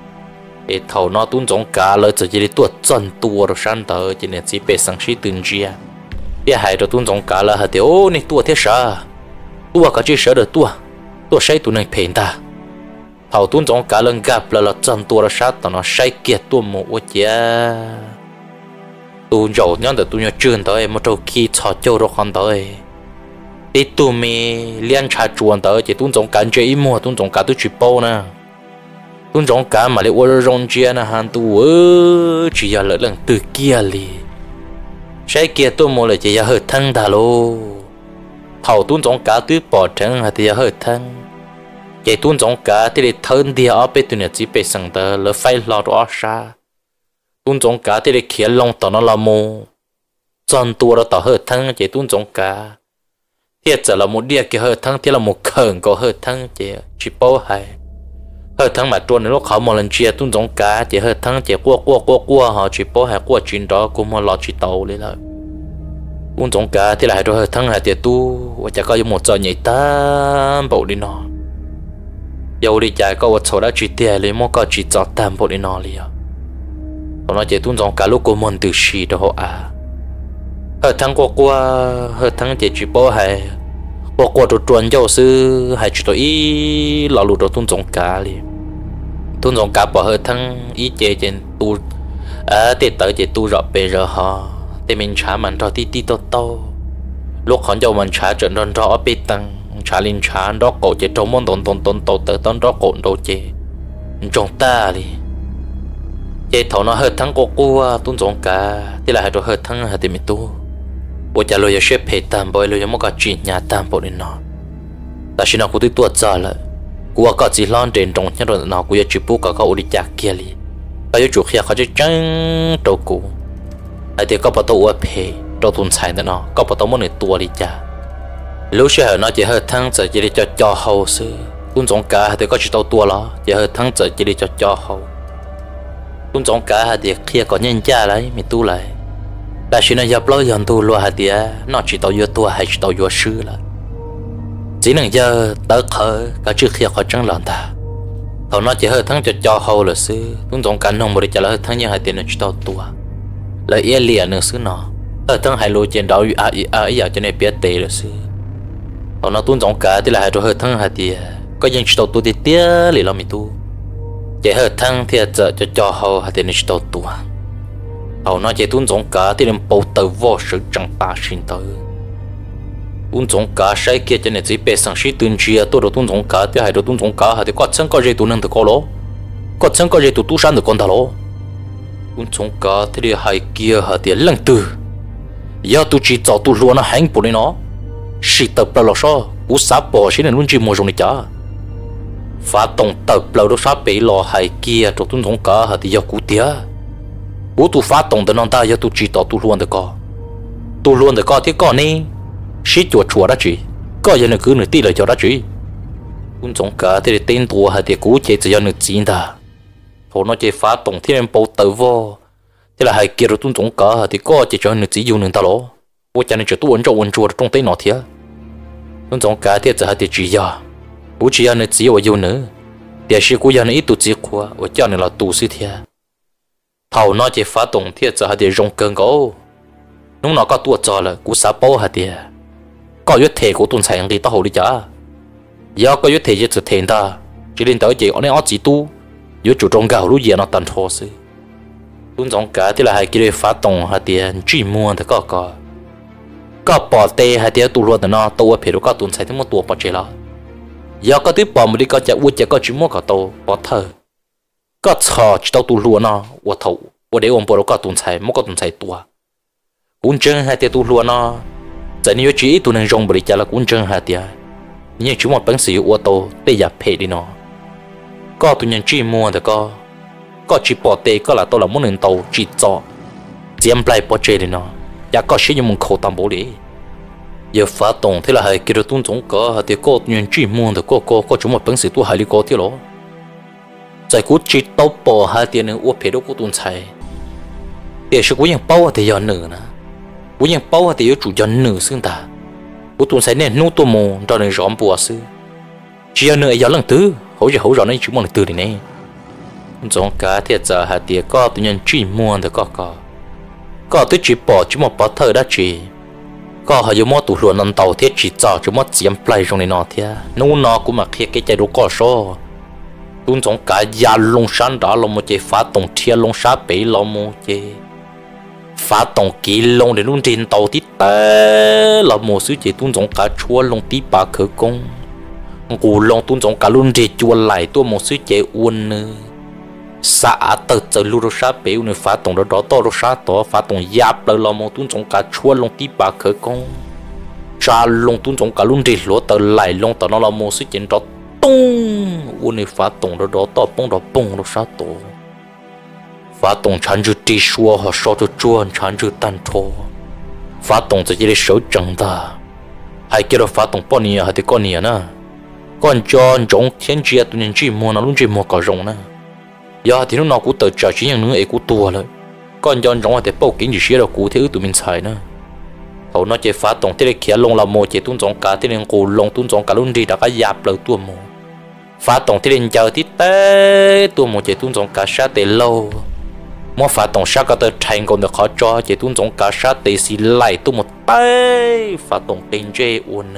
để thầu nó tuôn giống cả lời chỉ để tuột chân tua rồi sáng tới cho nên chỉ bị sẵn sĩ từng chia để hai rồi tuôn giống cả là hả thì ô này tua thế sao tua cả chỉ sợ được tua tua say tu năng phê ta hậu tuôn giống cả lần gặp là là chân tua là sát tao nó say kiệt tua một ô chia tu dầu nhớ được tu nhớ trường tới một trâu khi chó châu rồi con tới để tu mi liên trà chuồn tới chỉ tuôn giống cả chơi mua tuôn giống cả tu chụp bao nè tuôn giống cả mà lại uống rong chia nè hàng tu ơ chỉ là lỡ lần từ kia li say kiệt tua một là chỉ là hơi thân ta lô hậu tuôn giống cả tu bỏ trắng là thì hơi thân vậy tuôn giống cả thì để thân đi ở bên tụi này chỉ bị sẵn tờ lỡ phải lo đó xa tuôn giống cả thì để khiến lòng tao nó là mù chân tua đó tao hơi thân vậy tuôn giống cả hiện giờ là một địa kia hơi thăng thì là một khẩn có hơi thăng chỉ chỉ bao hay hơi thăng mà tuần lúc họ một lần chia tuần giống cá chỉ hơi thăng chỉ qua qua qua qua họ chỉ bao hay qua chuyện đó cũng mà lo chỉ tàu đấy là tuần giống cá thì là hai đôi hơi thăng hai tiệt tu và chỉ có một giờ nhảy tam bộ đi nó dầu đi chạy có một số đã chỉ tiền lấy một cái chỉ cho tam bộ đi nó liền còn nó chỉ tuần giống cá lúc của mình từ xí đó họ à hơi thăng qua qua hơi thăng chỉ chỉ bao hay qua qua đồ chuẩn giáo sư hay chỉ tôi ý là lụt đồ tuân giống cá liền tuân giống cá bỏ hơi thăng ý chế trên tu à để tới chế tu rõ bề rõ họ để mình trả mình cho tí tí to to lúc họ cho mình trả trận đơn rõ bê tăng trả linh trả đó cổ chế trong món tồn tồn tồn tồn tới tồn đó cổ đồ chế trong ta đi chế thầu nó hơi thăng qua qua tuân giống cá thì là hai đồ hơi thăng hai để mình tu bộ trả lời sẽ phải tam bộ lời một cái chuyện nhà tam bộ nên nó, ta chỉ nói của tôi tuột ra lại, của các chỉ lo đến trong nhà rồi nào của chỉ bố các cậu đi chặt kia đi, ta yêu chủ kiaเขาจะจังตัวกูไอเด็กก็ประตูว่าเพย์ตัวตุนใส่เนี่ยเนาะก็ประตูมันในตัวดีจ้ารู้เชื่อเนาะจะให้ทั้งจะจะได้จะจ่อเขาซื้อตุนสงกาเด็กก็จะตัวตัวละจะให้ทั้งจะจะได้จะจ่อเขาตุนสงกาเด็กkia có nhân gia lấy mình tu lạiแต่ฉันอยากเล่าย้อนตัวรัวหาเดียนอกจากตัวยัวตัวให้ตัวยัวซื้อละchỉ năng giờ tới khởi cả trước khi họ trăng lợn ta họ nói chỉ hơi thắng cho cho hậu là sư cũng giống cả nông một để trả lời thắng như hai tiền là cho tua lời ý liền nữa sư nó hơi thắng hai lô trên đó à à ý giờ cho nên biết tệ là sư họ nói tuôn giống cả thì là hai đôi hơi thắng hai tiền có những cho tua thì tiếc liền lo mi tu chỉ hơi thắng thì giờ cho cho hậu hai tiền là cho tua họ nói chỉ tuôn giống cả thì nên bầu tử vô sự chẳng ta xin tới tuôn giống cả sai kia cho nên chỉ biết sang sĩ tuôn chia tôi đồ tuôn giống cả thì hai đồ tuôn giống cả hai thì có chân có gì tuôn năng được có lỗ có chân có gì tuôn tu san được con ta lỗ tuôn giống cả thì hai kia hai thì lăng từ giờ tu chỉ cho tu luôn nó hành bộ này nó sĩ tập là lo sao cú sáp bỏ sĩ nên luôn chỉ mua dùng này chả phá tổng tập là đồ sáp bị lo hai kia đồ tuôn giống cả hai thì giờ cú tiếc bố tu phát động đến non ta giờ tu chỉ tao tu luôn được co tu luôn được co thì co nè xí chuột chuột đó chị có giờ nó cứ nửa tí lời cho đó chị cũng giống cả thì tên tua hay thì cú chế chỉ giờ nửa chín ta thôi nó chế phát động thì em bầu tử vô thế là hai kia rồi tu giống cả thì có chỉ cho nửa chỉ dùng nửa ta lỗ bố cha nên chỉ tu ổn cho ổn chuột trong tay nó thiệt tu giống cả thì giờ thì chỉ giờ bố chỉ giờ nửa chỉ ở dùng nữa thì xí cú giờ nửa ít tu chỉ qua ở cha nửa là tu sĩ thiệt thầu nó chỉ phát động thiết cho hai đứa rong cơn gỗ, lúc nó có tuột cho là cú sáp bao hai đứa, có yếu thể của tuần sáng thì tao hầu đi chả, giờ có yếu thể chỉ thực hiện ta, chỉ đến tới chỉ ở đây ở chỉ tu, yếu chủ trong gạo lúc gì nó tàn thọ sự, tuần sáng cả thì là hai cái phát động hai đứa chỉ mua thì có có, có bỏ tê hai đứa tu luôn thì nó tu ở phía đó có tuần sáng thì một tuột bỏ chơi là, giờ có tiếp bỏ một đi có chạy uống chạy có chỉ mua cả tàu bỏ thởก็ชอจิตตัวล้วนเนาะว่าถูว่าเดี๋ยวผมบอกเราก็ตุนใช้ไม่ก็ตุนใช้ตัวกุญแจหาเดียตัวล้วนเนาะแต่นี่ว่าจีตัวนึงจงบริจาคกุญแจหาเดียนี่ชิมว่าเป็นสิ่งว่าโตได้อยากเพดิเนาะก็ตัวยังจีมัวแต่ก็ก็จีปอเตก็ละตัวละมันหนึ่งโตจีจ่อเจียมปลายปอเจดิเนาะอยากก็ใช้ยังมึงโคตามบุรีอย่าฟ้าตรงที่ละให้กิจตุนจงก็หาเดียก็ตัวยังจีมัวแต่ก็ก็ก็ชิมว่าเป็นสิ่งตัวหายลิโกที่หรอ在古只刀bỏ hai tiền nữa uống phê đâu cũng tuôn chảy, để sự của những bao thì giờ nửa nè, của những bao thì yếu chủ giờ nửa xương ta, của tuôn chảy nên nô tô mồ cho nên rõm bùa sư, chỉ giờ nửa giờ lần thứ, hỗ trợ hỗ trợ nên chúng mình từ đi này, giống cả thiệt giờ hai tiền có tụi nhân chỉ mua được có có, có tụi chỉ bỏ chỉ một bỏ thơ đã chỉ, có họ dùng một tủ luồn nằm tàu thiết chỉ cho chỉ một chiếm play trong này nọ thiệt, nô nọ cũng mặc cái cái chạy đồ có số tuôn giống cả nhà lông sáng đó là một chế phá tổng thiên lông sáng bể là một chế phá tổng kỹ lông để luôn trên tàu tít té là một số chế tuôn giống cả chúa lông tí bà khởi công cù lông tuôn giống cả luôn chế chúa lại tôi một số chế uốn nữa xã tự tự luôn đó sáng bể nữa phá tổng đó đó to đó sáng to phá tổng giáp là một tuôn giống cả chúa lông tí bà khởi công cha lông tuôn giống cả luôn trên lúa tự lại lông tự nó là một số chế đó tung uốn này phá tổng đó đó to bông đó bông đó sát tổ phá tổng chán chữ đi xua họ so cho chuan chán chữ tan thô phá tổngจะได้手整的 hai kia đó phá tổng bao nhiêu hay thì con nhiều nữa con cho giống thiên chia tụi nhân chỉ mua nó luôn chỉ mua cả rồng nữa giờ thì lúc nào cũng tự trả chỉ những nữa ấy cũng tua rồi con cho giống thì bao kính gì xíu đâu cũng thế tụi mình xài nữa hầu nó chỉ phá tổng thế này kia lông là mua chỉ tuôn giống cả thế nên cổ lông tuôn giống cả luôn đi đã cái dạp lời tua mua phá tổng thế nên chờ tí té tua mua chỉ tuôn giống cả sát để lâu mua phá tổng sát cái tờ thành còn được khó cho chỉ tuôn giống cả sát để xì lại tua một tay phá tổng tên dễ uốn này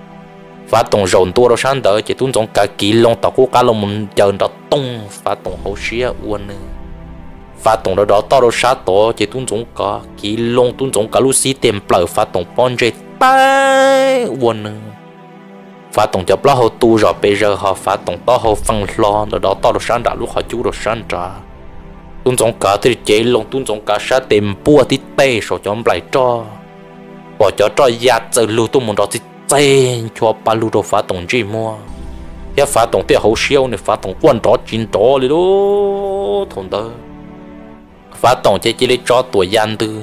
phá tổng rộn tua đâu sáng đỡ chỉ tuôn giống cả kỹ lông tàu cố cá lông mình chờ nó tung phá tổng hậu xía uốn này phá tổng đó đó tao đâu sát tổ chỉ tuôn giống cả kỹ lông tuôn giống cả lúc xí tiền bờ phá tổng pon dễ tay uốn này phá tổng cho bao hậu tu rồi bây giờ họ phá tổng to hậu phân lo đó đó tao đâu sáng đã lúc họ chú đâu sáng trả tuôn giống cả thì chế lông tuôn giống cả sát tiền bùa tí tê rồi cho lại cho bỏ cho cho giặt giờ lưu tu muốn đó thì tên cho ba lưu đồ phá tổng gì mua ya phá tổng tiền hậu siêu này phá tổng quan đó chín đó đi đó thằng đó phá tổng chỉ chỉ lấy cho tuổi gian tư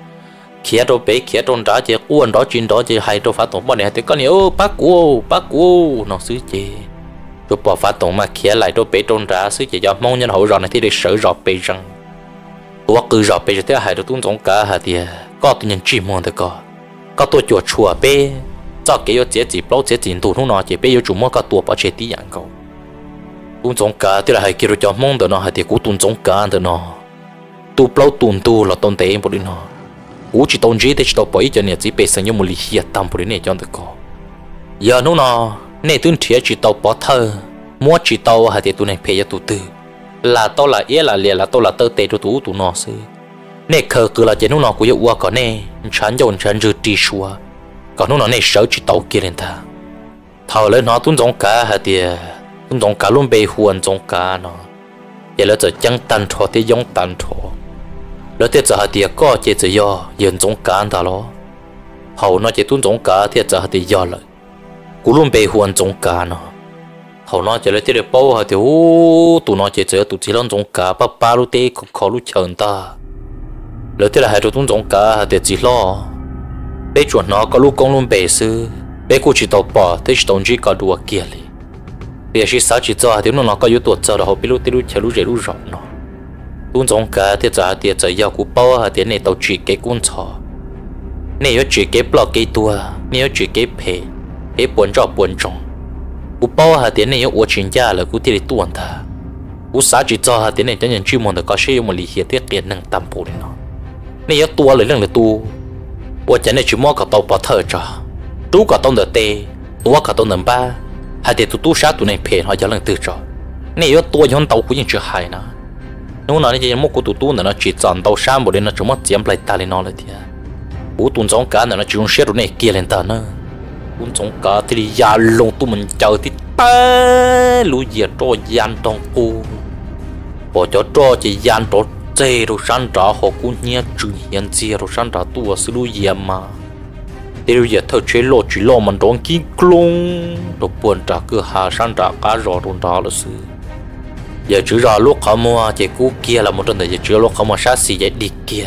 kia đồ bé kia đồ đá chỉ quan đó chín đó chỉ hay đồ phá tổng bọn này thì có nhiều bác cô bác cô nó xứ chị rồi bỏ phá tổng mà kia lại đồ bé đồ đá xứ chị cho mong nhân hậu rồi này thì để sợ rõ bé rằng tôi cứ rõ bé thì hay đồ tuôn giống cả hả thì có tụi nhân chỉ mua được có có tôi chuột chùa bé cho cái yêu chế chỉ bao chế chỉ tụ nó nói chỉ bây giờ chủ mua cái tua bao chế tí dạng cầu tuôn giống cả thì là hay kêu cho mong được nó hay thì cũng tuôn giống cả được nó tu bao tuôn tu là tôn tế một đứa nó cũng chỉ tôn gì thì chỉ tao bảo cho nên chỉ bị sinh như một lý hiệp tâm một đứa này cho được có giờ nó nó này tuôn thiệt chỉ tao bỏ thơ mua chỉ tao hay thì tuôn này phải cho tụ tư là tao là ý là liền là tao là tơ tệ cho tụ tụ nó xí này khờ cứ là chỉ nó nó cũng yêu qua còn này chán dồn chán rượt đi xua còn nó nói này sợ chỉ tàu kia lên ta thầu lên nó tuôn giống cá hả thì tuôn giống cá luôn bề huân giống cá nó vậy là giờ chẳng tan thọ thì giống tan thọแล้วที่จะหาเดียก็จะจะย่อยืนจงการตลอดเขาน่าจะตุนจงการที่จะหาเดียย่อเลยกูลุ่มไปหวนจงการเนาะเขาน่าจะเลยที่เดียป้อหาเดียโอ้ตัวน่าจะเจอตัวที่lanจงการป้าป้าลูกเต้เขาลูกเชิญตาแล้วที่เราหาตัวตุนจงการหาเดียจีล้อไปจวนน้อก็ลูกกงลุ่มไปซื้อไปกูจีตัวป่อที่จีตรงจีก็ดูเกียร์เลยเดี๋ยวชีสาวจีจ่อเดี๋ยวน้องก็อยู่ตัวเจ้าแล้วเขาไปลูกที่ลูกเชลูเจลูร้อนเนาะtuôn giống cả thì giờ thì giờ yêu của bao hả thì này tàu chỉ cái cuốn chó này yêu chỉ cái blog cái tua này yêu chỉ cái phe cái buồn trò buồn trồng của bao hả thì này yêu uất chuyện gia là của thì tuôn ta của xã chỉ cho hả thì này cho nhân chuyên môn được có sử dụng một lý hiệp tiết kiệm năng tầm bổ này nó này yêu tua lấy năng là tu uất chuyện này chỉ mua cả tàu bỏ thở cho tú cả tàu đợt tê tua cả tàu nằm ba hả thì tu tu sát tu này phe họ cho năng từ cho này yêu tua cho tàu của những chuyện hay nó nếu nói như một cái tụ tụ nó chỉ chọn tàu sam một đến nó chỉ mất chiếm lại ta lên nóเลยthì bố tuôn giống cá nó chỉ dùng xe rồi này kia lên ta nữa tuôn giống cá thì già lông tụ mình chờ thì ta lú già cho gian trong cô bỏ cho cho chỉ gian cho chê rồi sáng trả họ cũng nhớ chữ hiện chia rồi sáng trả tua sự lú già mà thì bây giờ thợ chế lô chỉ lo mình đón kí klong rồi buồn trả cửa hà sáng trả cá rò đồn đó là sự giờ chữ rõ lúc họ mua chỉ cú kia là một trong những chữ lúc họ mua sát xì vậy đi kia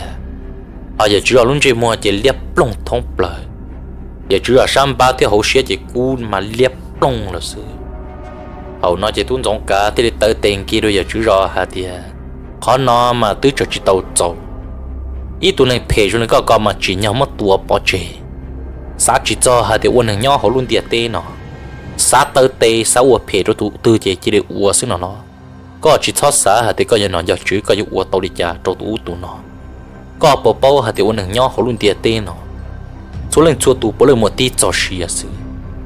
à giờ chữ rõ lúc chỉ mua chỉ liệp plong thông bời giờ chữ rõ sam ba thì hậu xía chỉ cú mà liệp plong là sự hậu nó chỉ tuôn giống cả thì tới tiền kia rồi giờ chữ rõ hả thì khó nó mà tứ cho chỉ tàu tàu ít tụi này phê cho nên có có mà chỉ nhau mất tua bỏ chê sát chỉ cho hả thì uốn hàng nhau họ luôn tiệt tê nó sát tới tê sát uốn phê rồi tụ tư chỉ chỉ để uốn xí nó nó có chỉ thoát xã hả thì có nhà nó giờ chữ có dụng tàu đi cha trâu tụ tụ nó có bộ bao hả thì uốn hàng nhau họ luôn tiệt tê nó số lần chua tụ bỏ lên một tí cho xì à xí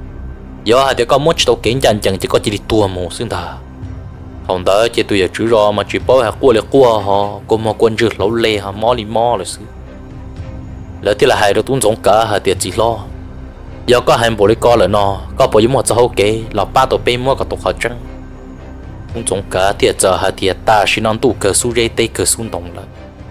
giờ hả thì có một tàu kiến chẳng chẳng chỉ có chỉ đi tua mù xương ta không đó chỉ tụi giờ chữ rõ mà chỉ bao hả qua là qua họ có một quân rượt lâu lê hả mò li mò là xí lỡ thì là hai đứa tuôn giống cả hả thì chỉ lo giờ có hai bộ lấy co là nó có bộ giống một sao kế là ba tổ pe mua cả tổ họ trắng cũng giống cả thì giờ hả thì ta chỉ non tụ cờ su dây tây cờ su đồng là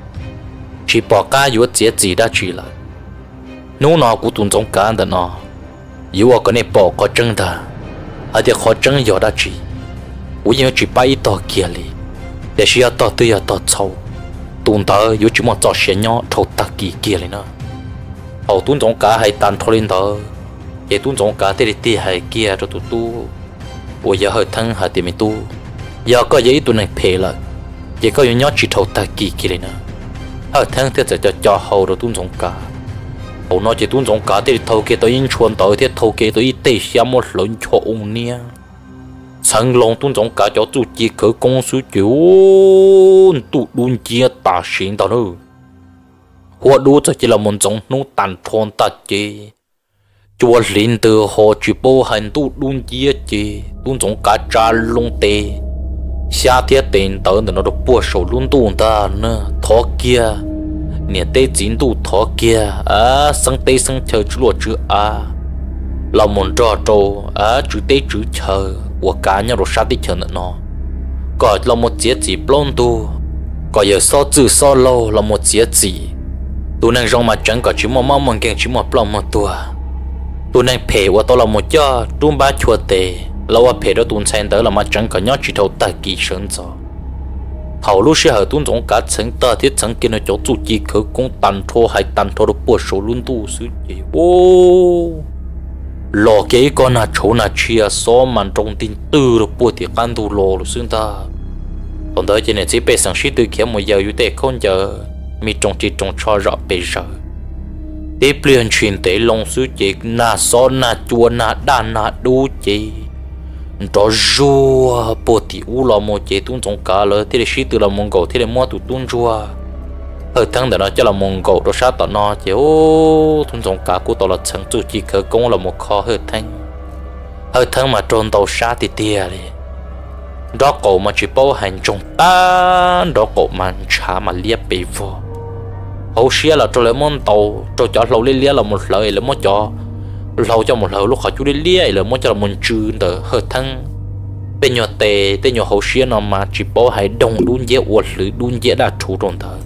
chỉ bỏ cá yếu chế gì đã chỉ là nếu nó cũng tuôn giống cả đó nó yếu cái này bỏ có trắng ta hả thì họ trắng yếu đã chỉ cũng như chỉ bay to kia li để chỉ to tươi to sâu tuôn tới yếu chỉ một trò xe nhỏ thâu tắc kỳ kia li nữa hậu tuôn giống cả hay tan thôi lên đó vậy tuôn giống cá thì đi hay kia rồi tụ tu ủa giờ hơi thăng hà thì mình tu giờ có giấy tụi này phê lại vậy có những nhót chỉ thầu ta kỳ kỳ này nè hơi thăng thì sẽ cho cho hậu rồi tuôn giống cá hậu nói chỉ tuôn giống cá thì thầu kia tôi in chuồn tới thì thầu kia tôi tê xem một lớn cho ông nia sang lòng tuôn giống cá cho tụ chỉ khởi công suy chịu tụ đun chia ta xin tao nữa hoa đu cho chỉ là một giống nô tàn thôn ta chỉ chùa linh từ hồ chỉ bao hành tu đun chia chỉ tuôn giống cá tra lông tê xa thiết tiền tới để nó được bùa sầu luôn tu ta nữa thọ kia nè tê chín tu thọ kia à sang tê sang chờ chú lúa chữ à là một trò trâu à chữ tê chữ chờ của cá nhau rồi sát tê chờ nữa nó gọi là một chiếc chỉ plon tu gọi giờ so chữ so lâu là một chiếc chỉ tu năng rong mà chẳng có chỉ một mong mong kẹt chỉ một plon một tua tu năng phê và tôi là một cho trung ba chùa tê lâu à phê đó tuôn sen tới là mà chẳng có nhớ chỉ thầu ta kỳ sơn rồi hầu lúc xưa tuôn giống cá trứng ta thiết trứng kia nó chỗ chủ chỉ khởi công tàn thô hay tàn thô được bùa số luôn tu sứ gì ô lò cái con là chỗ là chia số màn trong tin tư được bùa thì can tu lò được xương ta còn tới trên này chỉ bị sản xuất từ kia một giờ như thế không giờ mi trong chỉ trong cho rõ bây giờ tiếp liên truyền tới lòng sứ chỉ na số na chua na đan na đu chỉ đó rùa bố thì u là một chế tuôn trong cá lỡ thì để xí từ là mông cổ thì để mua tụt tuôn rùa ở thằng đó cho là mông cổ đó sát tao nó chế ô tuôn trong cá của tao là chẳng chú chỉ khởi công là một kho hơi thanh hơi thằng mà trôn tàu sát thì tia đi đó cổ mà chỉ bao hành trong ta đó cổ mà chả mà liếc bị vô hậu xia là cho lấy món tàu cho cho lâu liên liên là một lời là món cho lâu cho một lâu lúc họ chú đi lia là muốn cho mình trừ đỡ hơi thăng bên nhỏ tệ bên nhỏ hậu xia nó mà chỉ bảo hay đồng đun dễ uất lưỡi đun dễ đã chủ tròn thở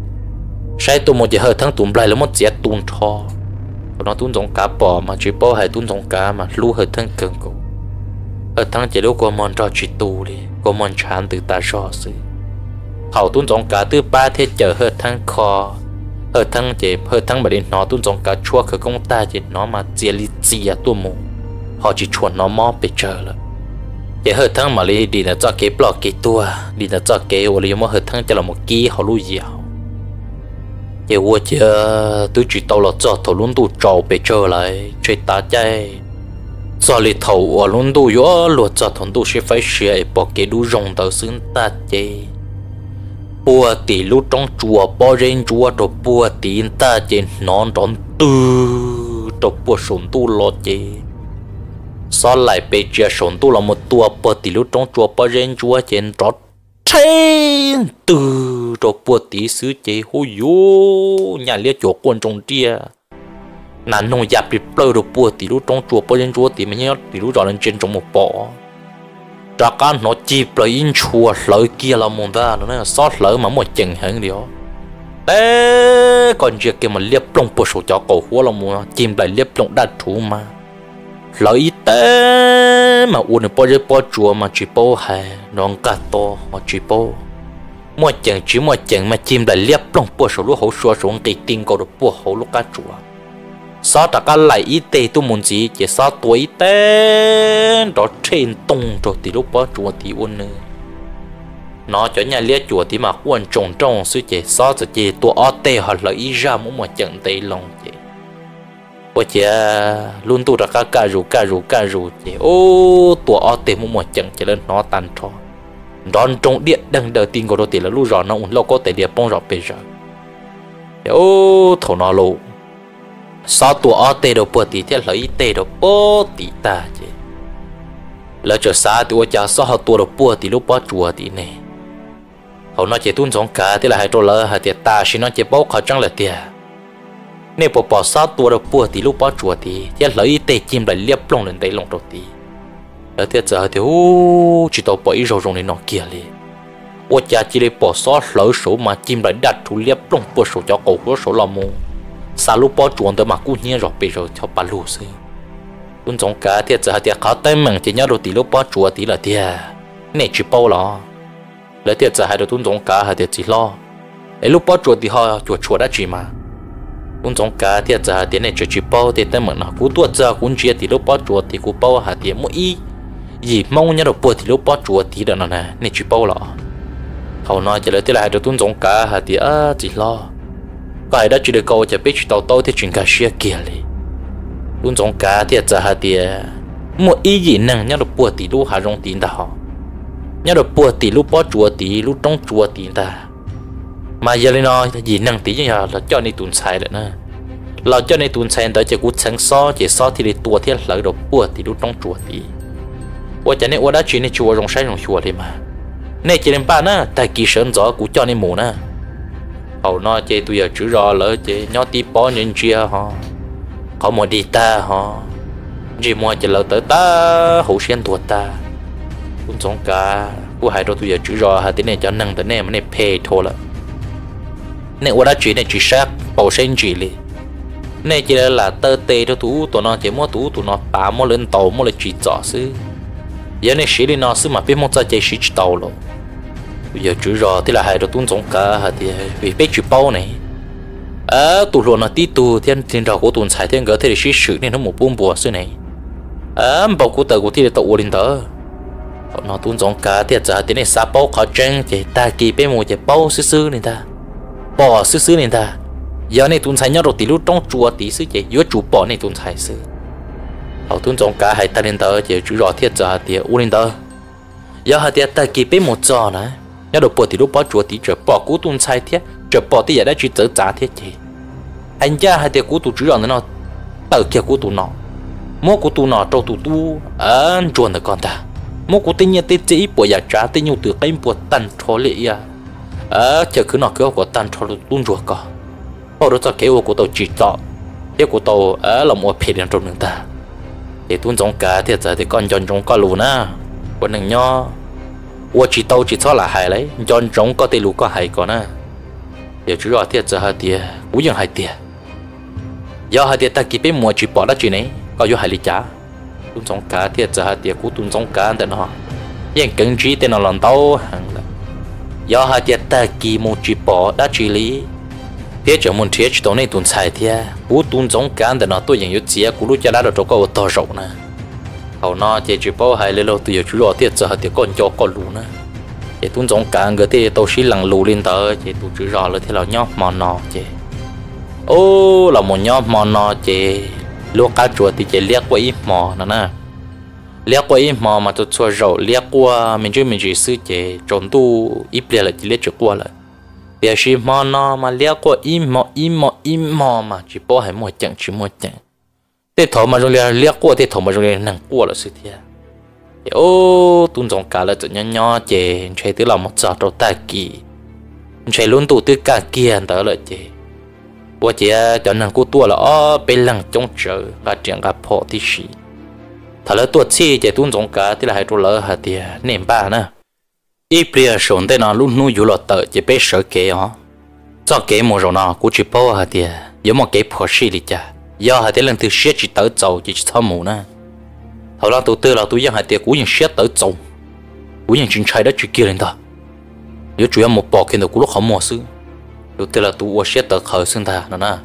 sai tụi một chỉ hơi thăng tụm lại là một dễ tuôn thò nó tuôn giống cá bò mà chỉ bảo hay tuôn giống cá mà lú hơi thăng cường cổ hơi thăng chỉ lúc qua mòn cho chỉ tu đi qua mòn chán từ ta rõ sự hậu tuôn giống cá thứ ba thế chờ hơi thăng kho hơi thăng chỉ hơi thăng mà đến nó tuôn giống cá chua khởi công ta chỉ nó mà chia li chia tua mù họ chỉ chuẩn nó mò bị chờ了chỉ hơi thăng mà đi đi là cho cái blog cái tua đi là cho cái ô li mà hơi thăng cho là một ký họ lui dạo chỉ qua chưa tôi chỉ tàu là cho thầu luôn tu trâu bị chờ lại chơi ta chơi cho li thầu ở luôn tu yo luật cho thằng tu sẽ phải sửa bỏ cái đu rong tàu xứng ta chơi bùa tí lúc trong chùa bỏ rên chùa rồi bùa tí ta trên nón tròn tư rồi bùa sốn tu lo chế sau lại bị chia sốn tu là một tua bùa tí lúc trong chùa bỏ rên chùa trên trọt trên tư rồi bùa tí xứ chế hôi yo nhà lia chùa quân trong tia nàn nông giáp bị plơ rồi bùa tí lúc trong chùa bỏ rên chùa tí mình nhớ tí lúc rõ lên trên trong một bọ ra cá nó chìm lại in chùa lợi kia là một ta nó sót lỡ mà một chừng hơn điều thế còn việc kia mà liếp lông bổ sung cho cổ hua là một chìm lại liếp lông đắt thú mà lợi tế mà uống được bao nhiêu bao chùa mà chỉ bao hè non cá to mà chỉ bao một chừng chỉ một chừng mà chìm lại liếp lông bổ sung lúc hậu xua xuống cái tiền cầu được bổ hậu lúc cá chùa sao ta cái lại ít tê tu muốn gì chỉ sao tuổi tê đó trên tung rồi thì lúc đó chùa thì uốn nữa nó cho nhà lia chùa thì mà uốn trồng trồng suy chỉ saoจะchỉตัวở tê họ lại ít ra muốn mà chẳng tê lòng chỉ bây giờ luôn tu ra cái cà rù cà rù cà rù chỉ ôตัวở tê muốn mà chẳng chỉ lên nó tan cho đòn trong điện đang đợi tin của đồ thì là lúc rồi nó lâu có thể điện bông rồi bây giờ ô thổ nó lâu sao tuổi ở tê đồ bữa tí thì lấy tê đồ bữa tí ta chứ lỡ cho xa tuổi cha sao họ tuổi đồ bữa tí lúc bữa chùa tí này họ nói chỉ tuân giống cả thì là hai trâu lỡ hai tiệt ta chỉ nói chỉ bao khó trăng là tiệt nếu bỏ bỏ sao tuổi đồ bữa tí lúc bữa chùa tí thì lấy tê chim lại liếp lông lên tay lông đầu tí lỡ tiệt giờ thì ô chỉ tao bỏ ít rau rong lên nó kia liền ô cha chỉ để bỏ sao lỡ số mà chim lại đặt thủ liếp lông bữa số cho cổ của số là mù sao lúc bỏ chuồn tới mà cú nhớ rồi bây giờ cho bà lù xí tuân giống cả thì giờ thì khó tay mình chỉ nhớ đồ tí lúc bỏ chuồn tí là thì này chỉ bao lo lấy thì giờ hai đồ tuân giống cả hai thì chỉ lo ấy lúc bỏ chuồn thì họ chuồn chuồn đã chỉ mà cũng giống cả thì giờ tiền này chỉ chỉ bao thì tên mình nó cú tua giờ cũng chia thì lúc bao chuột thì cú bao hạt tiền mỗi ý gì mong nhớ được bữa thì lúc bao chuột thì đó nè này chỉ bao lọ hầu nói chỉ là thế là được tuân giống cả hạt tiền à chỉ lo cái đó chỉ được câu chỉ biết tàu tàu thì chuyện cả xia kia đi tuân giống cả thì giờ hạt tiền mỗi ý gì năng nhớ được bữa thì lúc hà rong tiền ta họ nhớ được bữa thì lúc bao chuột thì lúc trong chuột tiền ta mà giờ lên nói gì năng tí như là cho nên tuần sai đấy nè là cho nên tuần sai tới chỉ cút sáng so chỉ so thì để tua thiết lợi được bùa thì lúc trong chùa thì qua cho nên qua đã chuyện này chùa rong sai rong chùa đi mà này chỉ đến ba nè tại kỳ sơn gió cú cho nên mù nè hầu nói chỉ tôi giờ chữ rõ lỡ chỉ nhớ tí bó nhân chia họ có một đi ta họ chỉ mua chỉ lỡ tới ta hậu xuyên tuột ta cũng giống cả cú hai đôi tôi giờ chữ rõ hai tiếng này cho năng tới này mà này pay thôi là này qua đã chuyện này chỉ sát bảo sinh chỉ li này chỉ là tơ tê cho tú tụi nó chỉ mua tú tụi nó bám mua lên tàu mua lên chỉ rõ xứ giờ này xí đi nó xứ mà biết mua ra chỉ xí tàu rồi bây giờ chữ rõ thì là hai đứa tuân giống cả hả thì vì biết chữ bao này à tụi luôn nó tí tụ thiên thiên đầu của tuần xài thiên gỡ thì xí sử nên nó một buôn bùa xứ này à bảo của tờ của thì tàu lên tờ nó tuân giống cả thì giờ thì này sao bao khó tranh thì ta kỳ bên một chỉ bao xứ xứ này ta bỏ xứ xứ này ta giờ này tuần sai nhau đầu tí lúc trong chùa tí xứ chỉ giữa chùa bỏ này tuần sai xứ họ tuần trong cả hai ta lên tờ chỉ chủ rõ thiết giờ thì u lên tờ giờ hai tiệt ta kịp bên một giờ này nhau đầu bỏ tí lúc bỏ chùa tí chờ bỏ cú tuần sai thiết chờ bỏ tí giờ đã chỉ tự trả thiết chỉ anh cha hai tiệt cú tu chủ rõ nó tự kia cú tu nọ mua cú tu nọ trâu tu tu ở chùa nữa con ta mua cú tinh nhiên tinh chỉ bỏ giờ trả tinh nhiều từ cái bỏ tần cho lệ à à chờ cứ nọ cứ của tan cho luôn ruột cả bao đó cho kéo của tàu chỉ tọ cái của tàu ở là một phe điện trong người ta để tuôn giống cả thì giờ thì con chọn giống có lù na con đừng nho qua chỉ tàu chỉ cho là hại lấy chọn giống có tiền lù có hại còn na để chú rõ thì giờ hai tiền cũngยังhai tiền do hai tiền ta kịp bên mua chỉ bỏ đó chuyện này có vô hại lý trả tuôn giống cả thì giờ hai tiền cũng tuôn giống cả để nóยังcần chỉ tên nó làm tàu hàng do hai tiệt ta kỳ một chỉ bỏ đã chỉ lý thế cho muốn thiệt chỗ này tuần sai thia cú tuần giống cán để nó tôiยังyếu chia cú lúc cho đã được chỗ có to rộng nè hầu nó chỉ chỉ bỏ hai lê lô từ giờ chú rõ tiệt giờ hai tiệt con cho con lù nè chỉ tuần giống cán cái thì tôi xí lằng lù lên tới chỉ tôi chú rõ là thế là nhóc mòn nọ chỉ ô là một nhóc mòn nọ chỉ lúc cá chuột thì chỉ liếc qua ít mò nè nè liếc qua ít mò mà tôi xua rậu liếc qua mình chưa mình chỉ sư chế trốn tu ít bia là chỉ liếc trước qua là bây giờ mò nó mà liếc qua ít mò ít mò ít mò mà chỉ bỏ hay một chẳng chỉ một chẳng thế thầu mà rồi liếc liếc qua thế thầu mà rồi nặng qua là sự thiệt ô tuôn dòng cả là tự nhiên nhỏ chế chơi từ lòng một giọt đầu ta kỳ chơi luôn tụ từ cả kia tới lợi chế bữa chế cho nên cô tua là ó bên lăng trong trời và chuyện gặp họ thì gì thật là tuột chi chỉ tuôn giống cả thì là hai trâu lỡ hả thì ném ba nè ít bia sống đây nó luôn nuôi dụ lọt tờ chỉ biết sợ kế hả do kế một rồi nó cũng chỉ bao hả thì giống một kế phò xì đi chả do hả thì lần thứ xét chỉ tới dầu chỉ thao mù nè hầu là tụi tư là tụi dân hả thì cũngยังxét tới dầu cũngยังchính trai đó chỉ kia lên ta nếu chủ yếu một bò kia nó cũng lúc không mua xứ tụi tư là tụi xét tới khởi xương ta nó nè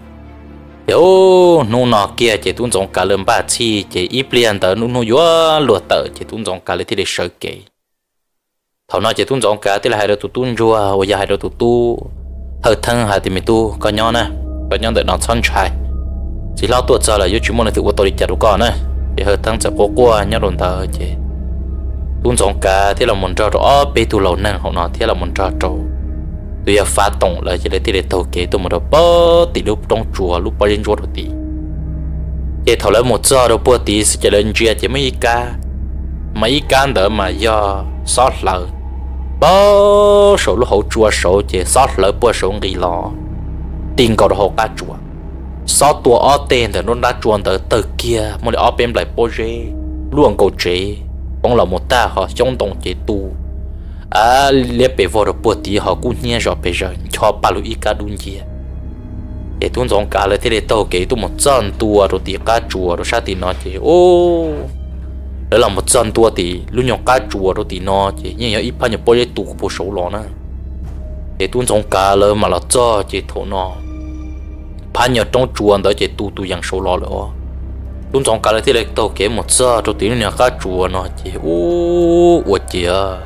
yo nô nọ kia chỉ tuôn giống cả lần ba chi chỉ ít liền tới nô nô yo lụa tới chỉ tuôn giống cả lấy thì để sợ kỹ thầu nói chỉ tuôn giống cả thì là hai đứa tụt tuôn rùa hoặc là hai đứa tụt tu hơi thân hai thì mình tu có nhau nè có nhau để nó son trai chỉ lo tuột giờ là yo chỉ muốn là tự của tôi đi chặt được con nè thì hơi thân sẽ cố qua nhau đồn tờ chỉ tuôn giống cả thì là muốn cho rõ bê tu lâu năng họ nói thì là muốn cho trâu tôi giờ phá tổng là chỉ để tiền để thầu kế tôi một đầu bơ tỷ lúc trong chùa lúc bao nhiêu chùa đầu tỷ để thầu lại một giờ đầu bơ tỷ sẽ lên chia chỉ mấy ca mấy ca đỡ mà do sót lỡ bơ số lúc hậu chùa số chỉ sót lỡ bơ số nghỉ lò tiền cầu đầu cá chùa sót tua ở tên để nó đã chùa tới từ kia một để ở bên lại bơ rê luôn cầu chế ông là một ta họ trong tổng chế tu à liệp bề vô được bữa tí họ cũng nhớ rõ bây giờ cho ba lũ ít cá đun gì để tuôn giống cá là thế để tàu kể tu một trăm tua rồi thì cá chùa rồi sao thì nó chỉ ô đó là một trăm tua thì luôn nhóc cá chùa rồi thì nó chỉ nhưng mà ít bao nhiêu bao nhiêu tụ của số lọ nữa để tuôn giống cá là mà là cho chỉ thổ nó phá nhờ trong chuồn đó chỉ tu tu yang sâu lò nữa tuôn trong cả là thế này tàu kế một giờ cho tiếng nhà cá chuồn nó chỉ ô ô chị à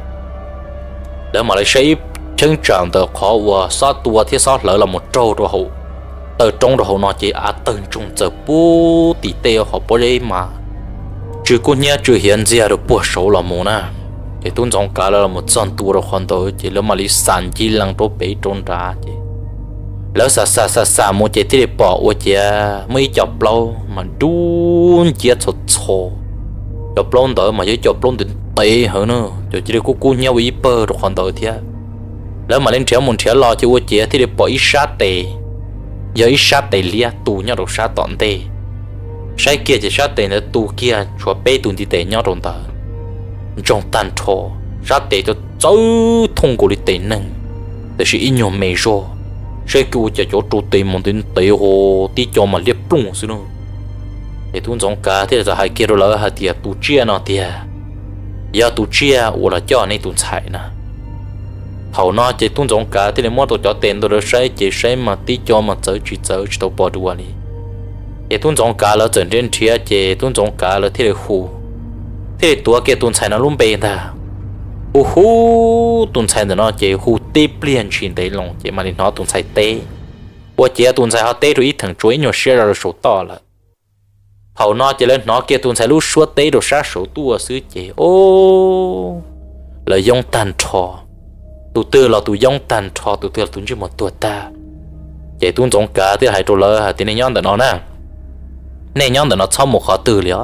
để mà lại xây chân tràn tờ khó và sát tua thiết sát lỡ là một trâu rồi hậu tờ trong rồi hậu nó chỉ à tầng trung giờ bố tỷ tê họ bố đấy mà chứ cô nhớ chưa hiện ra được bố số là một nè thì tuôn trong cả là một chân tua rồi hoàn toàn chỉ là mà lý sản chỉ lăng đồ bể trôn ra chứ lỡ xa xa xa xa một chế thì bỏ ô chế mấy chọc lâu mà đun chia sột sồ chọc lâu đó mà với chọc lâu đến tệ hơn nữa cho chỉ để cô cô nhau ý bơ rồi hoàn toàn thế lỡ mà lên chéo một chéo lo cho ô chế thì để bỏ ít sát tệ giờ ít sát tệ lia tù nhau được sát tọn tệ sai kia chỉ sát tệ nữa tù kia cho bê tù thì tệ nhau rồi ta trong tan thô sát tệ cho cháu thông của đi tệ nâng để sự in nhom mê rồi sẽ cứu cho chỗ trụ tiền một tiền tiền hồ tí cho mà liệp bung xíu nữa để tuôn giống cá thì là hai kia rồi là hai tiệt tụ chia nó tiệt giờ tụ chia hoặc là cho nên tụ chạy nè hậu nó chỉ tuôn giống cá thì là mua tụ cho tiền rồi sẽ chỉ sẽ mà tí cho mà chơi chỉ chơi chỉ tụ bỏ đùa đi để tuôn giống cá là整天chia chỉ tuôn giống cá là thì là hù thì tua kia tuôn chạy nó luôn bền ta hu hu tuần sai nó chỉ hu tê liền chuyện đấy lòng chỉ mà nó tuần sai tê, bữa chỉ tuần sai họ tê rồi ít thằng chuối nhỏ xe ra rồi số to là, hậu nó chỉ lên nó kia tuần sai lúc suốt tê rồi sát số tua xứ chỉ ô là dòng tàn trò, tụ tư là tụ dòng tàn trò tụ tư là tụ chỉ một tuổi ta, chỉ tuần giống cả thì hai trâu lơ thì nên nhon để nó nè, nên nhon để nó sau một khó từ liền,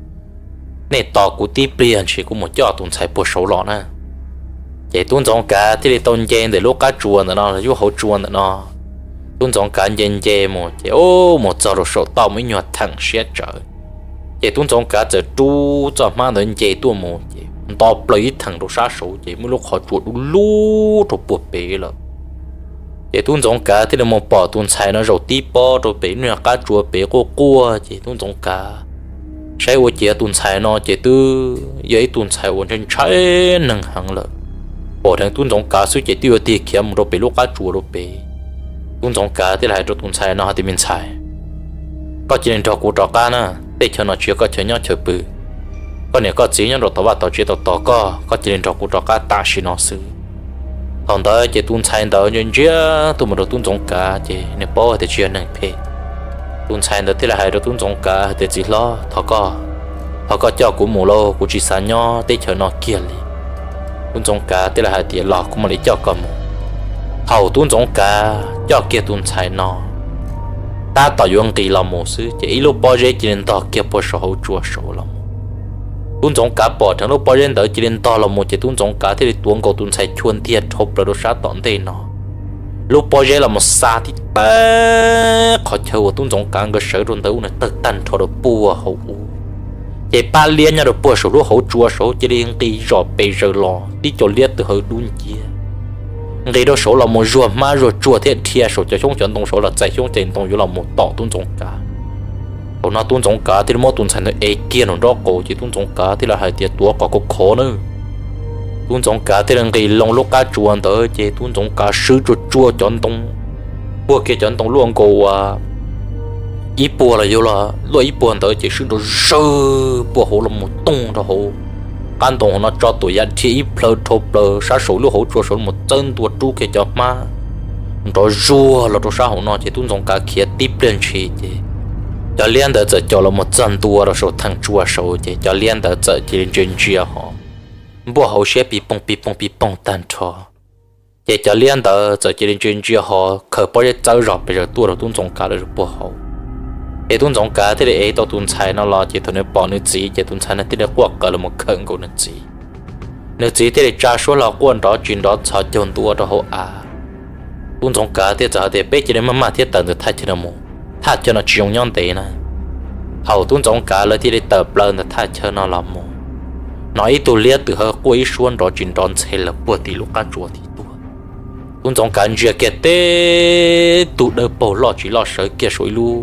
nên tỏ của tê liền chỉ của một chỗ tuần sai bữa số lọ nè. chỉ tuôn giống cá thì tôn trên để lúc cá chuồn nó là chút hậu chuồn nó tuôn giống cá trên trên một chỉ ô một giờ rồi sổ tao mới nhọt thẳng xét trở chỉ tuôn giống cá giờ tu cho má đến chỉ tuôn một chỉ to lấy thẳng đồ sát số chỉ mới lúc họ chuột lú rồi buộc bể rồi chỉ tuôn giống cá thì là một bỏ tuôn xài nó rồi tí bỏ rồi bể nữa cá chuột bể cô cua chỉ tuôn giống cá sai ô chỉ tuôn xài nó chỉ tư giấy tuôn xài ô trên trái nâng hàng lợi bỏ thằng tuôn giống cá suy chỉ tiêu tiền kiếm rồi bị lúc cá chua rồi bị tuôn giống cá thì lại cho tuôn xài nó thì mình xài có chuyện trò cụ trò cá nè để cho nó chưa có chơi nhau chơi bự có này có chỉ nhau rồi tao bắt tao chỉ tao tao có có chuyện trò cụ trò cá ta chỉ nó xử còn đó chỉ tuôn xài đó nhân chia tụi mình rồi tuôn giống cá chỉ này bỏ thì chuyện này phê tuôn xài đó thì lại cho tuôn giống cá thì chỉ lo tao có tao có cho cụ mù lô cụ chỉ xài nhau để cho nó kia đi tuôn giống cá thì là hai tiền lọ cũng mà lấy cho con hậu tuôn giống cá cho kia tuôn xài nó ta tạo dụng kỳ là một sự chỉ lúc bao giờ chỉ nên tạo kia bao số hậu chùa số là tuôn giống cá bỏ thằng lúc bao giờ đỡ chỉ nên tạo là một chỉ tuôn giống cá thì tuôn cầu tuôn xài chuồn thiệt hộp là đồ sát tọn tên nó lúc bao giờ là một xa thì ta khó chơi của tuôn giống cá người sở luôn tới này tự tan thọ được bùa hậu chỉ ba liên nhau được bữa số lúc hậu chùa số chỉ liên kỳ rõ bề giờ lò đi cho liệt từ hơi đun chia ngày đó số là một rùa mà rồi chùa thiệt thiệt số cho chúng chuyển động số là chạy chúng chuyển động là một tỏ tuôn giống cá còn nó tuôn giống cá thì nó tuôn thành nó ấy kia nó đó cổ chỉ tuôn giống cá thì là hai tiệt tua có có khó nữa tuôn giống cá thì là ngày lòng lúc cá chùa tới chỉ tuôn giống cá sứ chùa chùa chuyển động bữa kia chuyển động luôn cổ à ít bùa là vô là loại ít bùa tới chỉ sử dụng sơ bùa hồ là một tung đó hồ can tổng nó cho tuổi ăn chỉ ít plơ thô plơ sát số lúc hồ chua số một chân tuột tru kia cho má đó rùa là đó sao hồ nó chỉ tuôn giống cả kia tiếp lên chỉ chỉ cho liên đỡ giờ cho là một chân tua đó số thằng chua số chỉ cho liên đỡ giờ chỉ lên trên chia họ bùa hồ sẽ bị bông bị bông bị bông tan cho chỉ cho liên đỡ giờ chỉ lên trên chia họ khởi bao giờ chơi rõ bây giờ tua là tuôn giống cả được bùa hồ để tuôn giống cá thì để tao tuôn xài nó lo chỉ thôi nó bỏ nước gì chỉ tuôn xài nó thì nó quật cả là một khẩn của nước gì nước gì thì để trả số là quan đó chuyện đó cho chôn tua đó hậu à tuôn giống cá thì giờ để bé chỉ để mà mà thiết tận được thay cho nó mù thay cho nó chịu nhon tệ nè hậu tuôn giống cá là thì để tập lên được thay cho nó làm mù nói tôi liệt từ hơi quấy xuống đó chuyện đó sẽ là bữa thì lúc cá chua thì tua tuôn giống cá chia kia tê tụ đỡ bỏ lo chỉ lo sợ kia sôi lu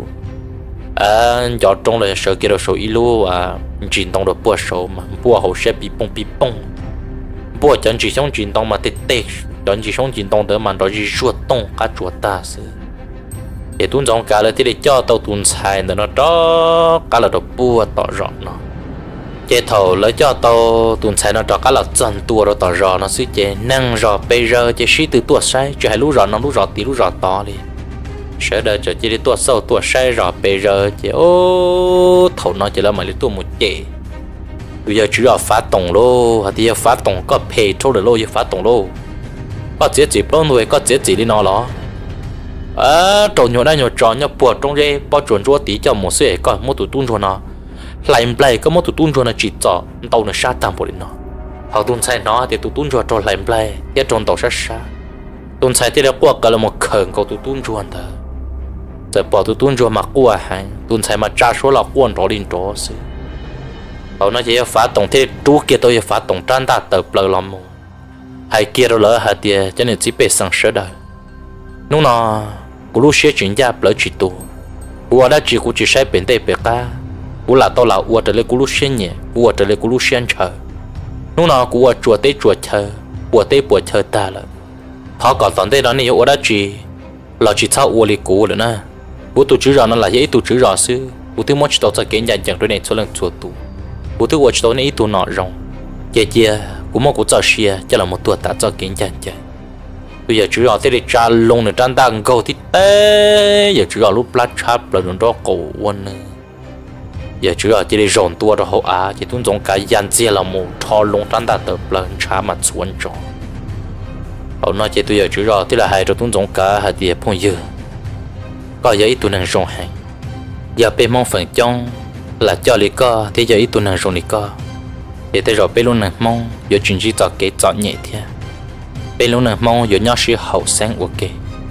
à cho trong là sợ kia đồ số ilu à chuyển động được bùa số mà bùa hậu sẽ bị bông bị bông bùa chẳng chỉ xong chuyển động mà tết tết chẳng chỉ xong chuyển động đỡ mà đó chỉ chuột tông cá chuột ta sư để tuôn giống cá là thì để cho tàu tuôn xài nó đó cá là đồ bùa tỏ rõ nó chế thầu lấy cho tàu tuôn xài nó đó cá là chân tua rồi tỏ rõ nó xí chế năng rõ bây giờ chế xí từ tua sai chế hay lú rõ nó lú rõ tí lú rõ to đi sẽ đợi cho chế đi tua sâu tua sai rõ bây giờ chế ô thầu nó chế là mà lấy tua một chế bây giờ chỉ là phá tổng lô hay thì phá tổng có pay thôi được lô giờ phá tổng lô có chế chỉ bao nuôi có chế chỉ đi nó đó à trộn nhồi đây nhồi tròn nhồi bùa trong đây bao chuẩn chúa tí cho một xe có một tụi tuôn cho nó lại lại có một tụi tuôn cho nó chỉ cho tàu nó sát tam bộ đi nó họ tuôn sai nó thì tụi tuôn cho tròn lại lại cái tròn tàu sát sát tuôn sai thì là qua cái là một khẩn cầu tụi tuôn cho anh ta giờ bỏ tụi tuôn cho mà qua hàng tuôn sai mà trả số là quan đó lên đó xí họ nói chỉ phá tổng thế chú kia tôi phá tổng trang ta tập lời làm mù hay kia đâu lỡ hạt tiền cho nên chỉ bị sang sỡ đời lúc nào cú lúc xe chuyển gia lỡ chỉ tu cú đã chỉ cú chỉ sai bên đây bên cá cú là tao là cú trở lại cú lúc xe nhẹ cú trở lại cú lúc xe chờ lúc nào cú chùa tây chùa chờ chùa tây chùa chờ ta là họ còn tận đây đó này cú đã chỉ là chỉ thao cú li cú rồi nè cú tu chữ rõ nó là dễ tu chữ rõ xứ cú thứ mỗi tao sẽ kiến nhận chẳng đối này số lần chùa tu cú thứ watch tao này tu nọ rong chia chia cú mua cú cho xe cho là một tuột ta cho kiến nhận chẳng bây giờ chủ yếu thì để trả lông để trang đang cầu thì té giờ chủ yếu lúc lát chắp là nó đó cầu quân giờ chủ yếu thì để rộn tua đó hậu á chỉ tuân giống cái yan chia là một thò lông trang đang tập là trả mặt xuống cho hậu nói chỉ tôi giờ chủ yếu thì là hai cho tuân giống cả hai địa phong dư có giờ ít tuân năng rộn hàng giờ bên mong phần trong là cho lý co thì giờ ít tuân năng rộn lý co để tới rồi bên luôn năng mong giờ chuyển chỉ cho cái chọn nhẹ thế bên lúc này mong có nhau sẽ hậu sáng ok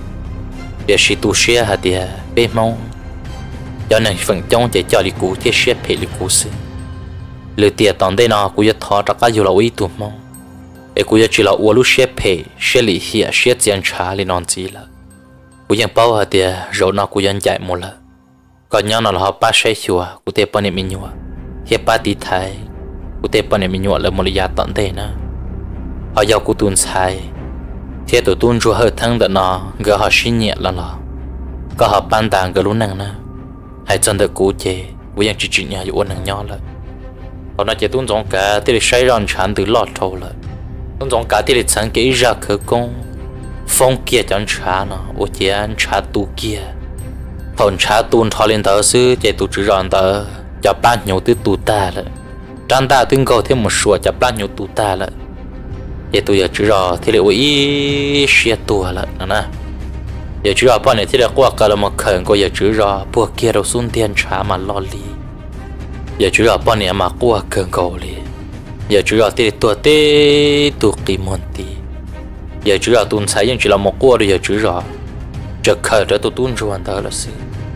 để sĩ tu sẽ hạt địa bên mong cho nên phần trong để cho đi cũ thì sẽ phải đi cũ sự lừa tiền tận đây nào cũng thọ ra cái gì là uy tu mong để cũng chỉ là uống lúc sẽ phải sẽ lý hiểu sẽ tiền trả lên non gì là cũngยังbao hạt địa rồi nào cũngยังchạy một lần còn nhau nào là họ ba say chùa cũng thể bao nhiêu mình nhua hiện ba tí thái cũng thể bao nhiêu mình nhua là một lý do tận đây nữa họ giao cụ tuôn sai thế tụi tuôn chùa hơi thăng đợt nó gỡ họ xin nhẹ là nó có họ ban tàng gỡ lúc năng nè hay chân được cụ chế với những chuyện nhà dụ năng nhỏ lại họ nói chỉ tuôn giống cả thì để xây ra chán từ lọt thâu lại tuôn giống cả thì để sáng cái ra khởi công phong kia chẳng trả nó ô chế ăn trả tu kia thằng trả tuôn thọ lên tờ sư chế tụi chữ ròn tờ cho ban nhiều từ tụ ta lại trang ta tương cầu thêm một số cho ban nhiều tụ ta lại giờ tôi giờ chữ rõ thì liệu ý xe tua lại nè giờ chữ rõ bao này thì là qua cả là một khẩn của giờ chữ rõ buộc kia đầu xuân tiền trả mà lo li giờ chữ rõ bao này mà qua khẩn cầu li giờ chữ rõ thì tua tê tua kỳ môn tì giờ chữ rõ tuôn sai nhưng chỉ là một qua rồi giờ chữ rõ chợt khởi ra tôi tuôn ruộng đó là gì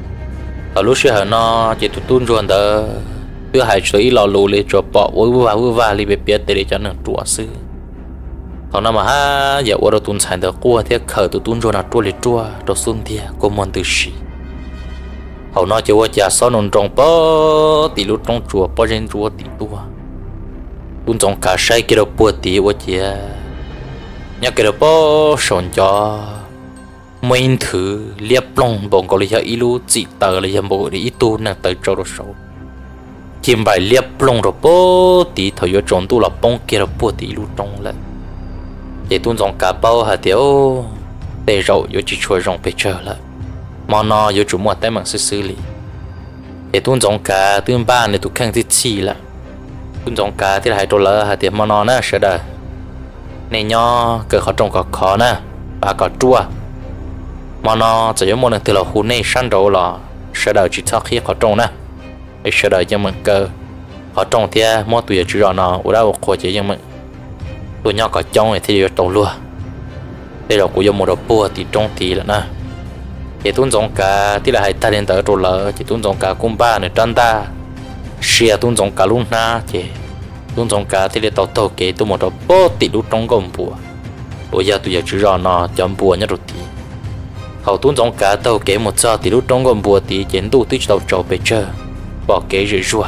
ở lúc xưa nó chỉ tôi tuôn ruộng đó cứ hai chuỗi lò lù li cho bỏ vui vui vui vui li bị biết để cho nó trùa sư thằng nào mà ha giờ ở đâu tuôn sản được qua thì khởi tụi tuôn rồi nào trôi lên trôi rồi xuân thì có món từ gì hầu nó chỉ qua trả sau nón trồng bó tỷ lúc trong chùa bó trên chùa tỷ tua tuôn trồng cả say kia đâu bùa tỷ qua chỉ nhắc kia đâu bó sồn cho mấy thứ liệp long bông có lý do ilu chỉ tờ lý do bộ đi ít tu nè tới chỗ đó sâu chìm bài liệp long rồi bó tỷ thời giờ trồng tu là bông kia đâu bùa tỷ lúc trong lại để tuôn dòng cá bao hạt tiêu để rậu yo chỉ chui rong bị chờ lại mà nó yo chủ mua tay bằng xử xử lý để tuôn dòng cá tuôn ba này tụ khang thì chi lại tuôn dòng cá thì hai đô la hạt tiêu mà nó nè sẽ đời này nho cỡ khó trồng có khó nè và có chua mà nó chỉ có một lần từ là khu này sang đầu là sẽ đời chỉ sau khi khó trồng nè để sẽ đời cho mình cơ khó trồng thì mua tùy chỉ rõ nó ở đâu khó chỉ cho mình tôi nhau có trong này thì tàu luôn đây là của dùng một đồ bùa thì trong thì là nè thì tuôn giống cả thì là hai ta đến tới rồi là chỉ tuôn giống cả cung ba này trăn ta xe tuôn giống cả luôn na thì tuôn giống cả thì là tàu tàu kế tôi một đồ bùa thì lúc trong gồm bùa bây giờ tôi giờ chỉ rõ nó chấm bùa nhất rồi thì hậu tuôn giống cả tàu kế một giờ thì lúc trong gồm bùa thì chiến tu tích tàu trâu về chơi bỏ kế rửa rùa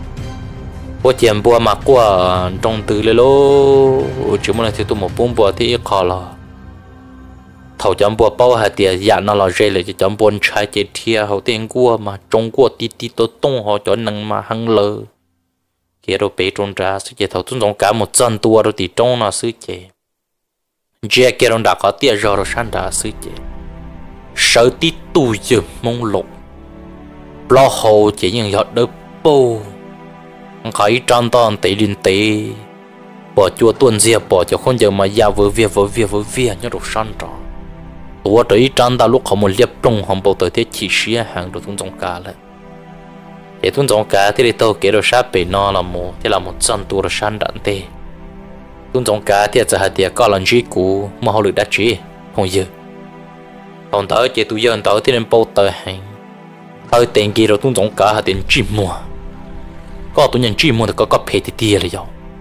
bữa chiều bữa mà qua trong từ lấy lô chỉ muốn là thì tôi một bún bữa thì khó là thầu chấm bùa bao hạt tiền dạ nó là dễ là chấm buồn trái chế thia hậu tiền cua mà trong cua tí tí tô tung họ cho năng mà hăng lơ kia đồ bể trôn ra sư chế thầu tuân giống cả một chân tua đồ tí trong nó sư chế chế kia đồ đã có tiền rồi rồi sang đã sư chế sợ tí tu dùm mông lục lo hồ chỉ những giọt đớp bô khỏi tròn toàn tỷ liên tỷ bỏ chua tuần dìa bỏ cho không giờ mà già vừa việc vừa việc vừa việc nhớ đồ sang trò tôi tới tròn ta lúc họ một liệp trong hòm bầu tới thế chỉ xía hàng đồ tuân giống cả lại để tuân giống cả thì để tôi kể đồ sát bể no là một thế là một chân tua đồ sang đạn tê tuân giống cả thì giờ hạt tiền có lần gì cũ mà họ được đắt chỉ không giờ còn tới chỉ tôi giờ tới thì nên bầu tới hàng hơi tiền kia rồi tuân giống cả hạt tiền chim mua có tụi nhân chim mua thì có có phe thì tiền rồi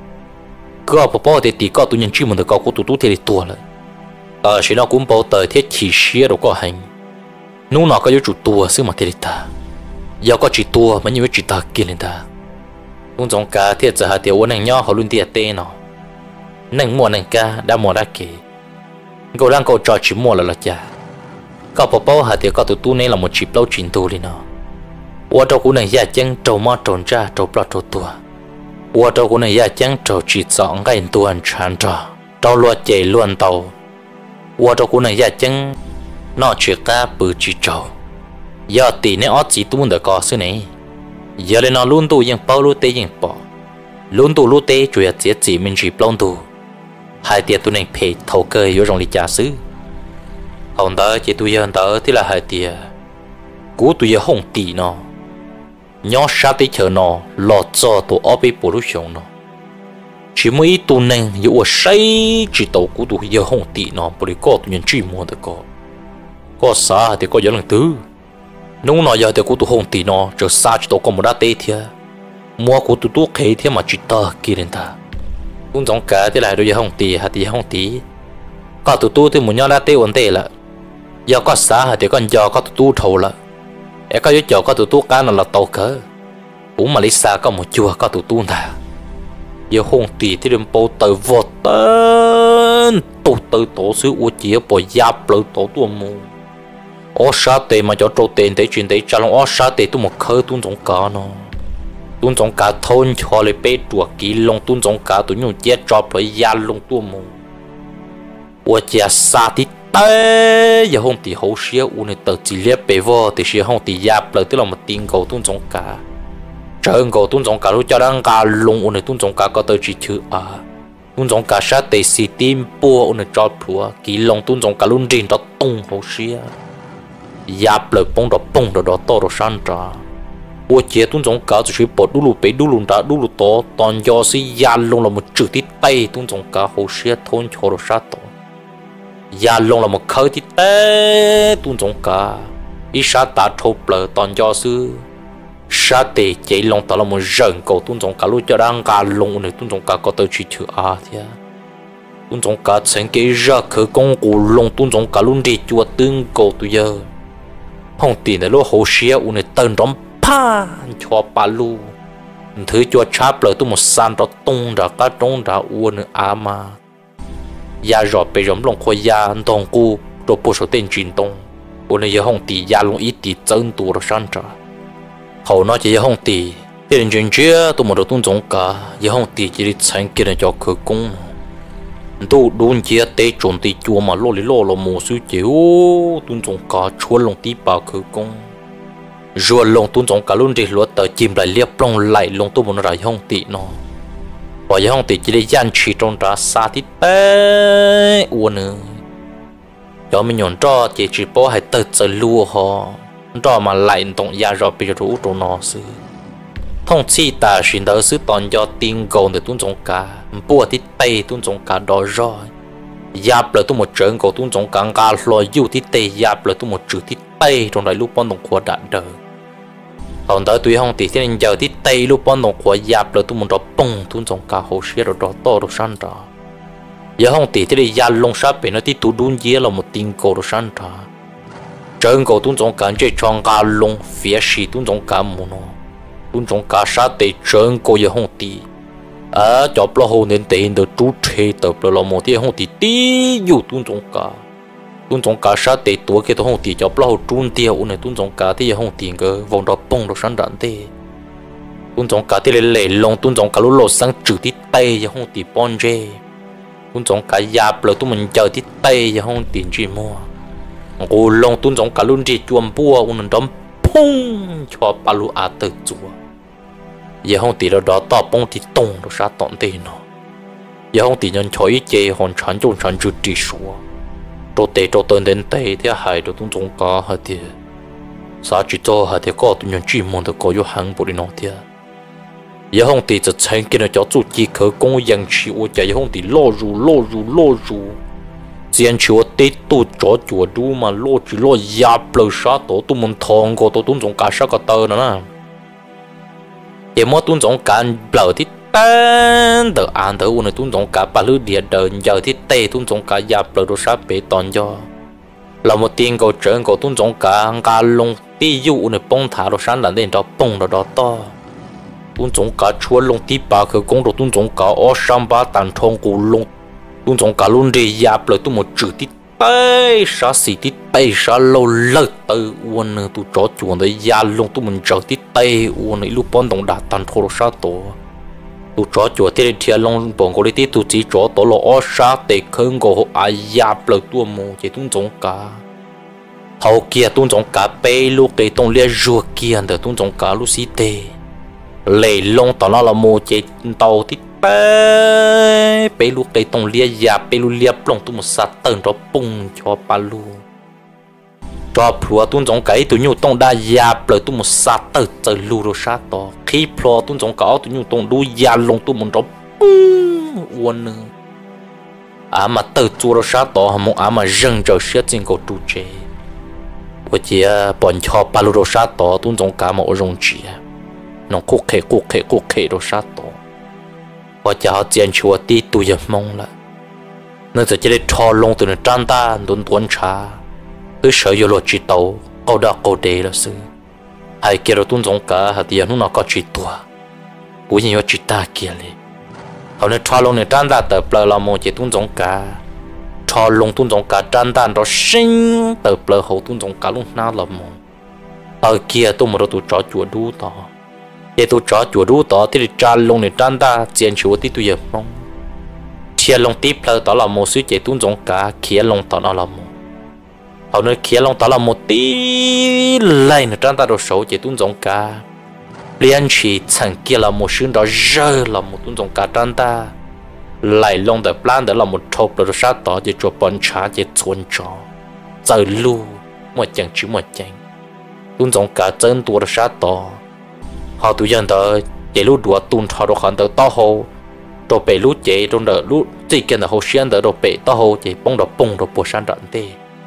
có bỏ bỏ thì thì có tụi nhân chim mua thì có của tụi tụi thì tua rồi ờ chỉ nó cũng bảo tới thiết chỉ xía rồi có hành nung nó có yếu chủ tua xứ mà thì ta giờ có chỉ tua mà như chỉ ta kia lên ta tuân giống cả thiết giờ hạt tiền uốn hàng nhỏ họ luôn tiền tê nó nâng mua nâng ca đã mua đã kể cậu đang cậu trò chỉ mua là là chả có bỏ bỏ hạt tiền có tụi tụi này là một chip lâu chín tu đi nó我照顾那些将周末中着周不周多，我照顾那些将周只早爱多人穿着，周落节乱斗，我照顾那些将那只个不知周，要地那二几多的告诉你，要来那轮度用包路得用包，轮度路得主要节制民主乱度，hai tiệt tụi này phải thầu cơ vô trong lịch giả sử, còn đó chỉ tụi dân đó thì là hai tiệt, cú tụi dân hùng tỷ nó nhỏ sát tới chờ nó lọt cho tụi ở bên bộ đối象nó chỉ mấy tụi này dù ở say chỉ tàu của tụi giờ không tị nó bởi có tụi nhân chỉ mua được có có xa thì có giờ lần thứ nếu nó giờ thì của tụi không tị nó chờ xa chỉ tàu có một đá tê thia mua của tụi tụi khế thia mà chỉ tờ kia lên ta cũng giống cả thì lại đôi giờ không tị hay thì không tị có tụi tụi thì muốn nhau đá tê vấn đề là giờ có xa thì còn giờ có tụi tụi thầu là em có chỗ có tụi tôi cá nó là tàu cỡ cũng mà lấy xa có một chùa có tụi tôi nè giờ không tì thì đừng bao tới vọt tên tụi tới tổ sư u chia bỏ giáp lợi tổ tôi mua ở xa tệ mà cho trâu tiền để chuyện để trả lòng ở xa tệ tôi một khơi tôi giống cá nó tôi giống cá thôn cho lấy bé chuột kỹ lòng tôi giống cá tôi nhung chết cho phải gia lòng tôi mua u chia xa thì ê giờ hôm thì hậu xía u này tự chỉ liếc bề vô thì xía hôm thì giáp lời tức là một tiếng cầu tuôn giống cả trời cầu tuôn giống cả lúc cho đang cả lùng u này tuôn giống cả có tới chỉ chữ à tuôn giống cả sát để xì tim bùa u này cho phùa kỹ lòng tuôn giống cả luôn riêng đó tung hậu xía giáp lời bông đó bông đó đó to đó san trà u chia tuôn giống cả chỉ bỏ đu lù bể đu lù đã đu lù to toàn do xí già lùng là một chữ tít tay tuôn giống cả hậu xía thôn cho đó sát to gia long là một khơi thì té tuôn giống cả ít sát ta thâu bờ toàn do sư sát tệ chạy long ta là một rừng cầu tuôn giống cả lúc cho đang cả long này tuôn giống cả có tới chỉ chữ a thế tuôn giống cả thành cái ra khởi công của long tuôn giống cả luôn đi chùa tương cầu tụi giờ không tiền để lúc hồ xía u này tên đóng pa cho ba lu thứ chùa cháp lời tu một san đó tung ra cá trống ra u này à mà ya rõ bị rộng lòng khoa ya đồng cu rồi bổ số tên truyền tông bữa nay giờ hông tỷ ya long ít tỷ chân tu rồi sang trả hậu nó chỉ giờ hông tỷ tiền truyền chia tôi một đầu tuôn giống cả giờ hông tỷ chỉ đi thành kia này cho khởi công tu đun chia tê trộn tỷ chua mà lô lý lô là mù suy chiếu tuôn giống cả chua lòng tí bà khởi công rồi lòng tuôn giống cả luôn đi lúa tờ chìm lại liệp lòng lại lòng tôi muốn ra hông tỷ nó và giờ không thì chỉ để gian chỉ trong đó xa thì té uốn nữa cho mình nhon cho chỉ chỉ bỏ hay tự tự lùa họ cho mà lại động gia rồi bị rủ trong nó xứ thông chi ta xin đỡ xứ toàn do tiền cầu để tuôn trong cả bùa thì tây tuôn trong cả đó rồi giáp lại tôi một trận cầu tuôn trong cả cả loài yêu thì tây giáp lại tôi một chữ thì tây trong đại lúc bọn đồng khoa đạn đời còn tới tuy không thì thế nên giờ thì tây lúc bọn nó của giáp rồi tôi muốn cho bông tuôn trong cả hồ xía rồi đó to rồi san ra giờ không thì thế này gia long sát bị nó thì tụ đun dĩa là một tiếng cầu rồi san ra trên cầu tuôn trong cả chơi tròn cả long phía xì tuôn trong cả mù nó tuôn trong cả sát để trên cầu giờ không thì à cho bao hồ nên tiền được chú chế tập là một thì không thì tí dù tuôn trong cả tuôn giống cá sát tê tua kia tôi không tì cho bao trun tiêu này tuôn giống cá thì không tì cái vòng đó bông đó sáng đạn tê tuôn giống cá thì lấy lấy lông tuôn giống cá lú lột sang trừ tít tay giờ không tì bon dê tuôn giống cá giáp rồi tuôn mình chờ tít tay giờ không tì gì mua ô lông tuôn giống cá luôn đi chuồn bua uốn đom pung cho ba lú à tự chúa giờ không tì đó đó to bông thì tung đó sát tọn tê nó giờ không tì nhân chói chê hòn chán chôn chán chữ trì số đồ tê đồ tên đến tê thì hai đồ tung trong cá hả thì sao chỉ cho hả thì có tụi nhân chuyên môn được có yêu hàng bộ đi nói thì giờ không tì just xem cái nó cho chủ chỉ khởi công dân chỉ ô giờ không tì lo ru lo ru lo ru tiền chiều tê tu cho chùa đu mà lo chỉ lo giáp lời sát tổ tụi mình thòng có tổ tung trong cá sát cái tơ nữa nè giờ mỗi tung trong cá bờ thì tên đỡ ăn đỡ uống tung trong cá ba lư địa đỡ giờ thì tê tung trong cá giáp lời đồ sát bể toàn cho là một tiền cầu trơn cầu tung trong cá cá lông tí dụ này bông thả đồ sáng là đến đó bông đó đó to tung trong cá chúa lông tí ba khởi công đồ tung trong cá ở sam ba tàn thong cụ lông tung trong cá luôn đi giáp lời tung một chữ tí tê sa xì tí tê sa lâu lơ từ uống tu chó chuồn đấy già lông tu mình chờ tí tê uống này lúc bón đồng đạt tàn thô đồ sát tổ tu chó chuột thì thiệt long bọn cô đi tí tu chỉ chó tổ lo ở sát để khơi ngô ai giáp lời tua mù chỉ tung trong cá thầu kia tung trong cá bê lúc cái tông lia ruột kia để tung trong cá lúc xí tê lệ long tao nó là mù chỉ tàu tí tê bê lúc cái tông lia giáp bê lúc lia plong tu một sát tần đó bung cho ba lu cho plua tung trong cái tu nhu tông đa giáp lời tu một sát tờ trời lu rồi sát to khi plua tung trong cái tu nhu tông đu già long tu một đó bung uốn à mà tờ chua rồi sát to hàm một à mà rừng trời xét trên cổ trụ chế của chị bọn cho ba lu rồi sát to tung trong cái một rong chị nó cố khề cố khề cố khề rồi sát to và cho họ tiền chùa tí tu giờ mong là nên giờ chỉ để cho long từ nó trăn ta đốn tuấn trà cứ sợ vô lo chỉ tàu câu đó câu đề là sự hai kia rồi tuân giống cả hạt tiền nó có chỉ tua cũng như chỉ ta kiaเลยhọ nên cho long này trăn ta tập lờ là một chỉ tuân giống cả cho long tuân giống cả trăn ta đó sinh tập lờ hậu tuân giống cả lúc nào là một ở kia tôi một tôi cho chùa đu to để tôi cho chùa đu to thì cha long này trăn ta tiền chùa tí tôi giờ mong chia long tiếp lờ đó là một sự chỉ tuân giống cả kia long đó là một họ nói kia long đó là một tí lại nữa trang ta đồ số chỉ tuân giống cả liên chỉ chẳng kia là một sự đó rơi là một tuân giống cả trang ta lại long the plan đó là một thộp rồi sát đó chỉ cho bọn trả chỉ chuồn cho giờ lu một chẳng chứ một chẳng tuân giống cả chân tua rồi sát đó họ tụi dân đó chỉ lu đùa tuân họ đồ khẩn đó to hồ đồ bể lu chỉ trong đó lu chỉ cần là hồ xuyên đó đồ bể to hồ chỉ bông đồ bông đồ bùa sang đạn tê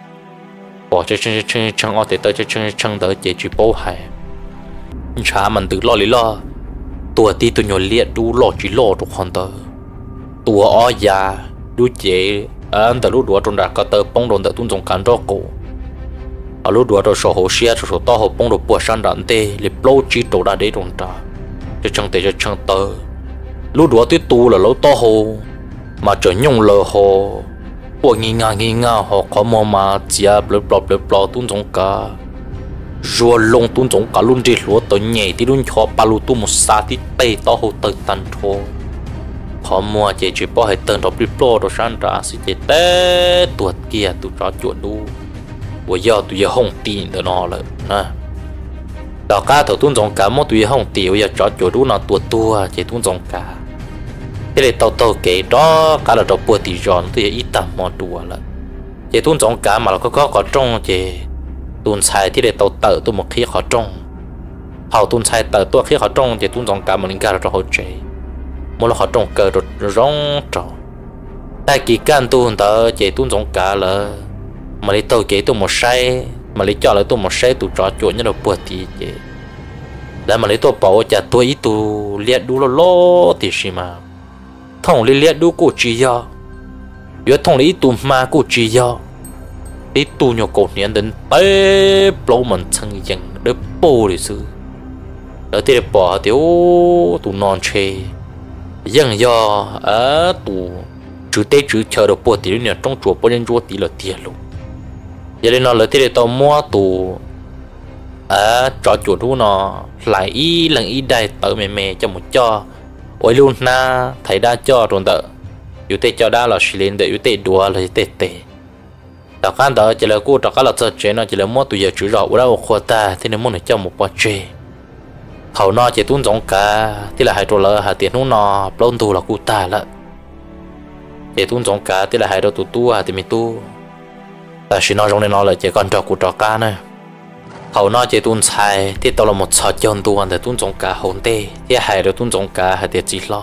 bỏ cho chân chân chân ở tới cho chân chân đỡ chỉ chỉ bố hải cha mình tự lo lý lo tua ti tụi nhỏ liệt đu lo chỉ lo được hoàn tờ tua ở già đu chế anh tờ lúc đùa trong đà có tờ bông đồn tờ tuôn trong cán đó cổ ở lúc đùa rồi sổ hồ xe rồi sổ to hồ bông đồ bùa sang đạn tê liệp lâu chỉ tổ đà đế trong trà cho chân tê cho chân tờ lúc đùa tuyết tu là lâu to hồ mà trở nhung lờ hồ bộ nghi ngờ nghi ngờ họ có mò mà chia bự bự bự bự tuôn trong cá rồi lông tuôn trong cá luôn đi lúa tới nhảy thì luôn cho ba lú tu một sa thì tê to hồ tới tan thô họ mua chỉ chỉ bỏ hết tận đó bự bự rồi sang ra sẽ chỉ tê tuột kia tụt rõ chuột đu bây giờ tụi giờ không tin được nó rồi nè đó cá thầu tuôn trong cá mỗi tụi giờ không tin bây giờ rõ chuột đu nó tuột tua chỉ tuôn trong cá thế là tàu tàu kể đó cả là tàu bùa tỉ giòn thì ít tầm mò đùa là chỉ tuôn giống cả mà nó có có có trong chỉ tuôn xài thì để tàu tờ tôi một khi họ trong họ tuôn xài tờ tôi khi họ trong chỉ tuôn giống cả mà mình cả là họ chế một là họ trong cờ rồi rong trò tại kỳ can tuôn tờ chỉ tuôn giống cả là mà lấy tàu kể tôi một say mà lấy cho lại tôi một say tụ trò chuyện như là bùa tỉ chỉ là mà lấy tôi bảo chả tôi ít tụ liệt đủ lo lo thì gì mà thông lý liệt đu cổ chỉ do, yếu thông lý tụ ma cổ chỉ do, lý tụ nhiều cổ niên đến bé lâu mình chân dần để bổ đi sự, ở đây bỏ thiếu tụ non chê, dần do ở tụ chữ tê chữ chờ được bổ tí nữa trong chùa bổ nhân chùa tí là tiền luôn, giờ lên nó lấy thì tao mua tụ à trò chuột thú nó lại ý lần ý đây tự mẹ mẹ cho một cho ôi luôn na thầy đã cho rồi đỡ yếu tê cho đã là xí lên để yếu tê đùa là tê tê đào can đó chỉ là cô đào can là cho chế nó chỉ là mua tụi giờ chữ rõ ra một khoa ta thì nên mua để cho một bao chế hầu nó chỉ tuôn giống cả thì là hai trò lỡ hai tiền nó nó plon tu là cô ta là chỉ tuôn giống cả thì là hai đôi tụ tu à thì mình tu là xí nó giống này nó là chỉ còn trò cô trò cá này hầu nó chỉ tuôn xài thì tao là một sợi chân tu anh để tuôn giống cả hồn tê thì hai đôi tuôn giống cả hai tiền chỉ lo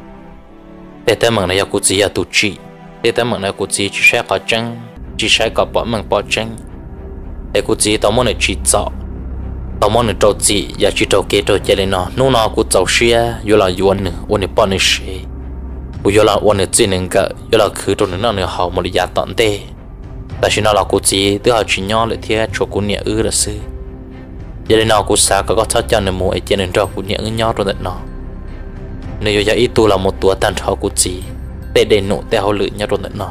để tới mừng này cô chỉ là tu chỉ để tới mừng này cô chỉ chỉ sẽ có chân chỉ sẽ có bỏ mừng bỏ chân để cô chỉ tao muốn để chỉ rõ tao muốn để trâu chỉ và chỉ trâu kế trâu chơi lên nó nô nó cô trâu xia vô là vô nữa vô này bỏ này xí vô là vô này chỉ nên cái vô là cứ trâu nó này hậu một lý do tận tê tại vì nó là cô chỉ từ họ chỉ nhau lại theo chỗ cô nhẹ ư là sư giờ lên nó cô xa có có tháo chân này mua cho nên cho cô nhẹ ư nhau rồi nó nếu giờ ít tu là một tuổi tan tháo cô chỉ để để nụ để họ lựa nhau rồi nó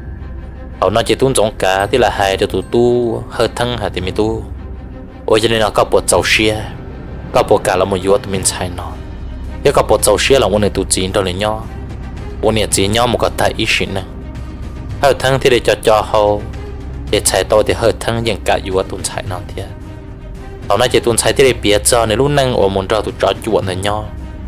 họ nói chỉ tuân giống cả thì là hai được tu tu hơi thân hai thì mình tu ôi cho nên nó có bộ dầu xia có bộ cả là một yếu tụi mình xài nó cái có bộ dầu xia là một này tu chín đâu là nhau một này chỉ nhau một cái tại ý xin nè hơi thân thì để cho cho họ để xài tôi thì hơi thân những cả yếu tuân xài nó thì họ nói chỉ tuân xài thì để biết cho nên lúc năng ở muốn cho tụi trò chuyện với nhau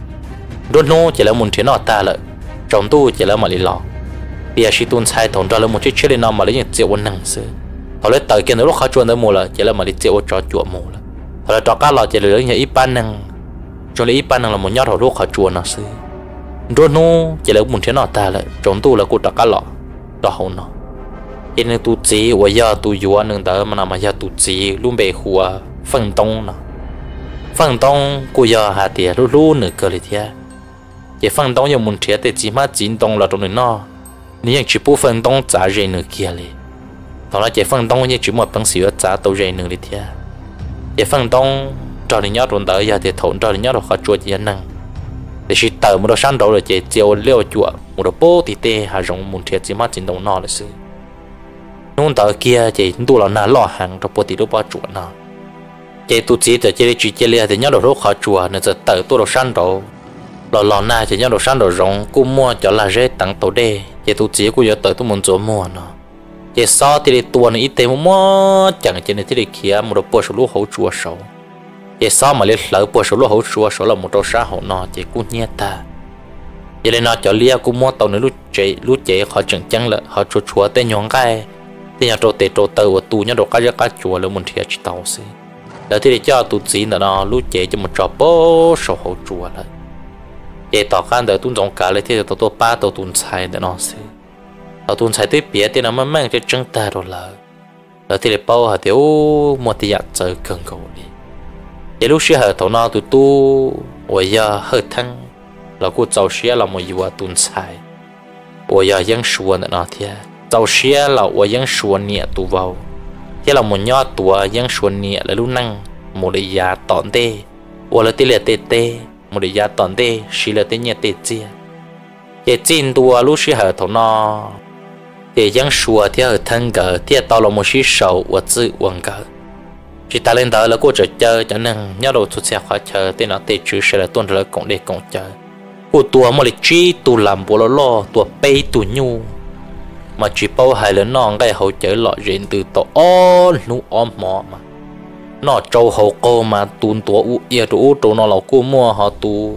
đôi nô chỉ là muốn chuyện nó ta lợi trong tu chỉ là mà đi lọ bây giờ khi tuân sai thằng đó là một chiếc chiếc lên nó mà lấy những triệu quân năng sư họ lấy tới kia nó lúc khó chuồn tới mùa là chỉ là mà đi triệu cho chuột mùa là họ lấy trò cá lọ chỉ là lấy những ít ban năng cho lấy ít ban năng là một nhát họ lúc khó chuồn nó sư đôi nô chỉ là muốn chuyện nó ta lợi trong tu là cụ trò cá lọ đó không nó cho nên tu chỉ và giờ tu vua nên tới mà nằm mà giờ tu chỉ luôn bề khua phân tông nó phân tông cụ giờ hà tiệt luôn luôn nữa cơ liền thế chỉ phân tông dùng muốn thiệt thì chỉ mà chín tông là trong này nó nếu chỉ bộ phận tông trả rẻ nữa kia liền đó là chỉ phân tông như chỉ một bằng sữa trả tàu rẻ nữa liền thế chỉ phân tông cho nên nhớ rồi tới giờ thì thốn cho nên nhớ rồi khó chuột gì năng để chỉ tờ một đồ sáng đầu rồi chỉ chiều liêu chuột một đồ bố thì tê hà rong muốn thiệt chỉ mà chín tông nó là sư nông tờ kia chỉ tu là nà lo hàng cho bố thì lúc bao chuột nào chỉ tu chỉ để chỉ chỉ chỉ liền thì nhớ rồi rất khó chuột nên giờ tờ tu đồ sáng đầu lò lò na chỉ nhớ đồ sáng đồ rong cô mua cho là rễ tặng tổ đê chỉ tu chỉ cô giờ tới tôi muốn chỗ mua nó chỉ so thì tua này ít tiền mua chẳng chỉ này thì kia một đồ bò số lúa hậu chua sầu chỉ so mà lấy lỡ bò số lúa hậu chua sầu là một đồ sáng hậu nó chỉ cô nhẹ ta chỉ nên nó cho lia cô mua tàu này lúa chế lúa chế họ chẳng chẳng là họ chua chua tên nhon cái tên nhà trâu tê trâu tàu tu nhớ đồ cá cá chua là muốn thiệt tàu xí để thì cho tu chỉ là nó lúa chế cho một trò bò số hậu chua lại để tỏ khăn để tuân giống cả lấy thì tao tôi ba tao tuân sai để nó xí tao tuân sai tiếp biệt thì nó mới mang cho chân ta rồi là để thì để bao hả thì ô một thì giặt chơi cần cầu đi để lúc xưa hả tao nó tụi tu bây giờ hơi thăng là cô cháu xưa là một yếu tuân sai bây giờ vẫn xuân để nó thì cháu xưa là bây giờ xuân nhẹ tụ vào thế là một nhát tuổi vẫn xuân nhẹ là lúc năng một đại gia tọn tê hoặc là tê là tê tê một đại gia tận tê xí là tê nhẹ tê chia cái chín tua lúc xí hở thầu nó để giang xua thì hở thân cờ thì tao là một xí sầu và tự quăng cờ chỉ ta lên đó là cô chờ chờ cho nên nhớ đầu xuất xe khó chờ tên nó tê chữ sẽ là tuân ra cộng để cộng chờ cô tua một lịch chi tu làm bộ lo lo tua bay tu nhu mà chỉ bao hai lần non cái hậu chở lọ rèn từ tổ ó nu om mò mà nó trâu hậu cô mà tuôn tua u ia tụ trâu nó là cô mua họ tu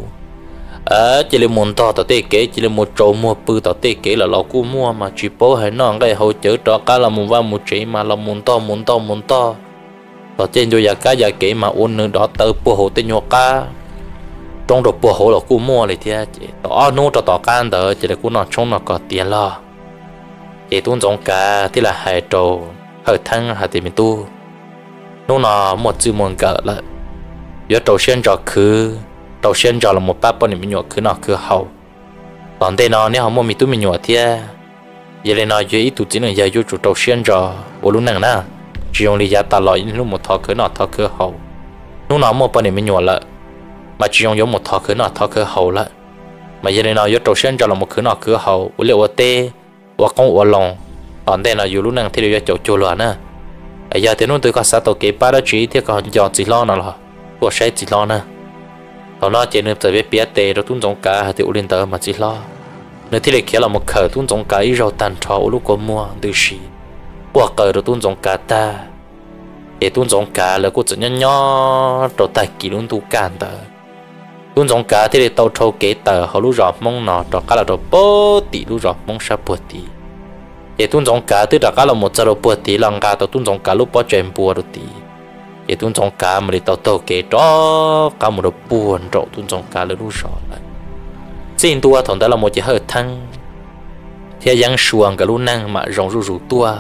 à chỉ là muốn to tao tê kế chỉ là một trâu mua bự tao tê kế là là cô mua mà chỉ bao hai non cái hậu chở cho cá là một van một chỉ mà là muốn to muốn to muốn to tao trên cho giá cá giá kế mà uốn nữa đó tới bùa hậu tên nhọ cá trong đó bùa hậu là cô mua này thì tao nô cho tao can đó chỉ là cô nó trong nó có tiền lo chỉ tuôn giống cá thì là hai trâu hơi thăng hai tiền mình tu nó là một chữ môn cỡ là giờ đầu tiên cho cứ đầu tiên cho là một ba bọn mình nhọ cứ nó cứ hậu còn đây nó nếu họ mua mình tụi mình nhọ thì giờ đây nó giờ ít tụi chỉ là giờ chủ đầu tiên cho bộ lúc nào nè chỉ用lý giá ta lợi lúc một thọ cứ nó thọ cứ hậu lúc nào mua bọn mình nhọ là mà chỉ用有một thọ cứ nó thọ cứ hậu lại mà giờ đây nó giờ đầu tiên cho là một cứ nó cứ hậu liệu ở tê hoặc con ở lòng còn đây là dù lúc nào thì đều cho chỗ chỗ loạn nè ở giờ thì nó tôi có sao tàu kế ba đó chỉ thì còn dọn chỉ lo nào là của sẽ chỉ lo nè họ nó chỉ nên tới biết biết tệ rồi tuân giống cả thì lên tới mà chỉ lo nếu thì lại kia là một khởi tuân giống cả ý rồi tàn trò lúc có mua từ xí qua cờ rồi tuân giống cả ta để tuân giống cả là cô chỉ nhỏ nhỏ rồi tài kỹ luôn tu cản tờ tuân giống cả thì để tàu trâu kế tờ họ lúc rõ mong nó rồi cả là rồi bố tỷ lúc rõ mong sao bố tỷ để tuân giống cả thì cả là một giờ rồi bố tỷ lòng cả tàu tuân giống cả lúc bó chuyện bùa rồi tỷ để tuân giống cả mà để tàu tàu kế đó cả một đồ buồn rồi tuân giống cả là lúc rõ lại xin tua thằng đó là một chỉ hơi thăng thì giang xuồng cả lúc năng mà rong ru ru tua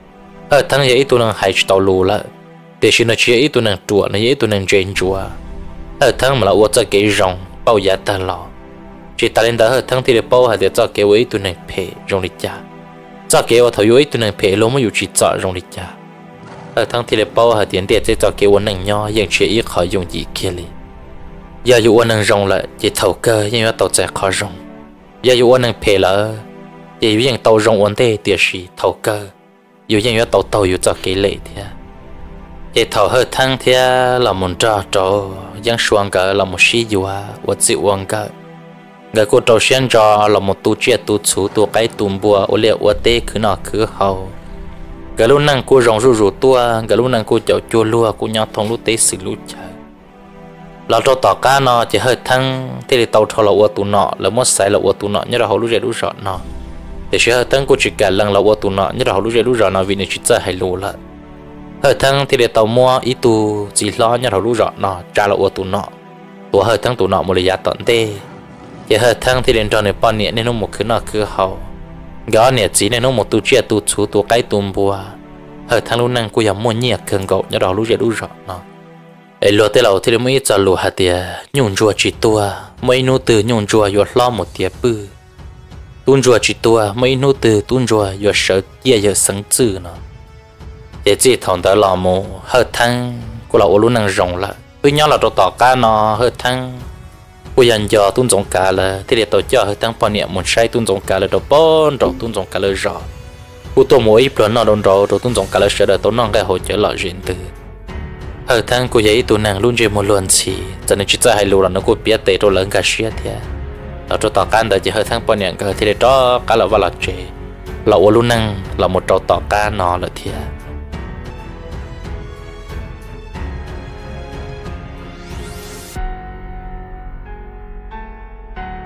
ở thằng ấy tôi năng hay tàu lù lại để xin nó chỉ ấy tôi năng chùa nó ấy tôi năng trên chùa ở thằng mà là uất cho cái rong bao giá ta lò chỉ ta lên đó ở thằng thì để bao hay để cho cái ấy tôi năng phe rong đi cha cho cái ở thầu ấy tôi năng phe luôn mới chịu cho rong đi cha ở thằng thì để bao hay tiền để cho cái uất năng nho yang chỉ ít khỏi dùng gì kia li giờ dụ uất năng rong lại chỉ thầu cơ nhưng mà tàu chạy khó rong giờ dụ uất năng phe là chỉ vì tàu rong uất thế tiền sĩ thầu cơ dù như là tàu tàu dù cho cái lệ thì cái thầu hơi thăng thì là một trò trò giang xuân cả là một sĩ dù à và chịu uống cả người cô trò xuyên trò là một tu chết tu chú tu cái tùm bùa ở liệu ở tê cứ nọ cứ hậu cái lúc năng cô rong ru ru tua cái lúc năng cô chậu chua lúa cô nhau thông lúc tê xử lúc trời là trò tỏ cá nọ chỉ hơi thăng thì để tàu thầu là ở tụ nọ là mất sai là ở tụ nọ như là hậu lúc dễ lúc rõ nọ để cho hơi thăng cô chỉ cả lần là ở tụ nọ như là hậu lúc dễ lúc rõ nọ vì này chỉ chơi hay lù lại hơi thăng thì để tàu mua ý tu chỉ lo như là hậu lúc rõ nọ trả là ở tụ nọ tụ hơi thăng tụ nọ một lời giá tận tê chỉ hơi thăng thì đến trò này bao nhiêu nên nó một cứ nọ cứ hậu gõ nè chỉ nên nó một tu chia tu chú tu cái tùm bùa hơi thăng lúc năng cô giờ mua nhẹ cường gậu như là hậu lúc dễ lúc rõ nọ ấy lúa tê lầu thì mới cho lúa hạt tiền nhung chùa chỉ tua mấy nô từ nhung chùa vừa lo một tiệp bự tuôn chùa chỉ tua mấy nô từ tuôn chùa vừa sợ tia vừa sáng chữ nó để chỉ thằng đó là một hơi thăng của là ô luôn năng rộng lại với nhau là đồ tỏ cá nó hơi thăng của dàn giờ tuôn giống cá là thì để tổ chức hơi thăng bao nhiêu một sai tuôn giống cá là đồ bon đồ tuôn giống cá là rõ của tôi mỗi ít lần nó đồn rõ đồ tuôn giống cá là sợ là tôi non cái hỗ trợ lợi riêng từ ở thang của giấy tụ nàng luôn chơi một lần chỉ cho nên chỉ cho hai lúa là nó cũng biết tệ rồi lớn cả xía thì ở chỗ tỏ can đời chỉ hơi thang bao nhiêu cái thì để cho cá là vào là chế là ô luôn năng là một trò tỏ cá nó là thiệt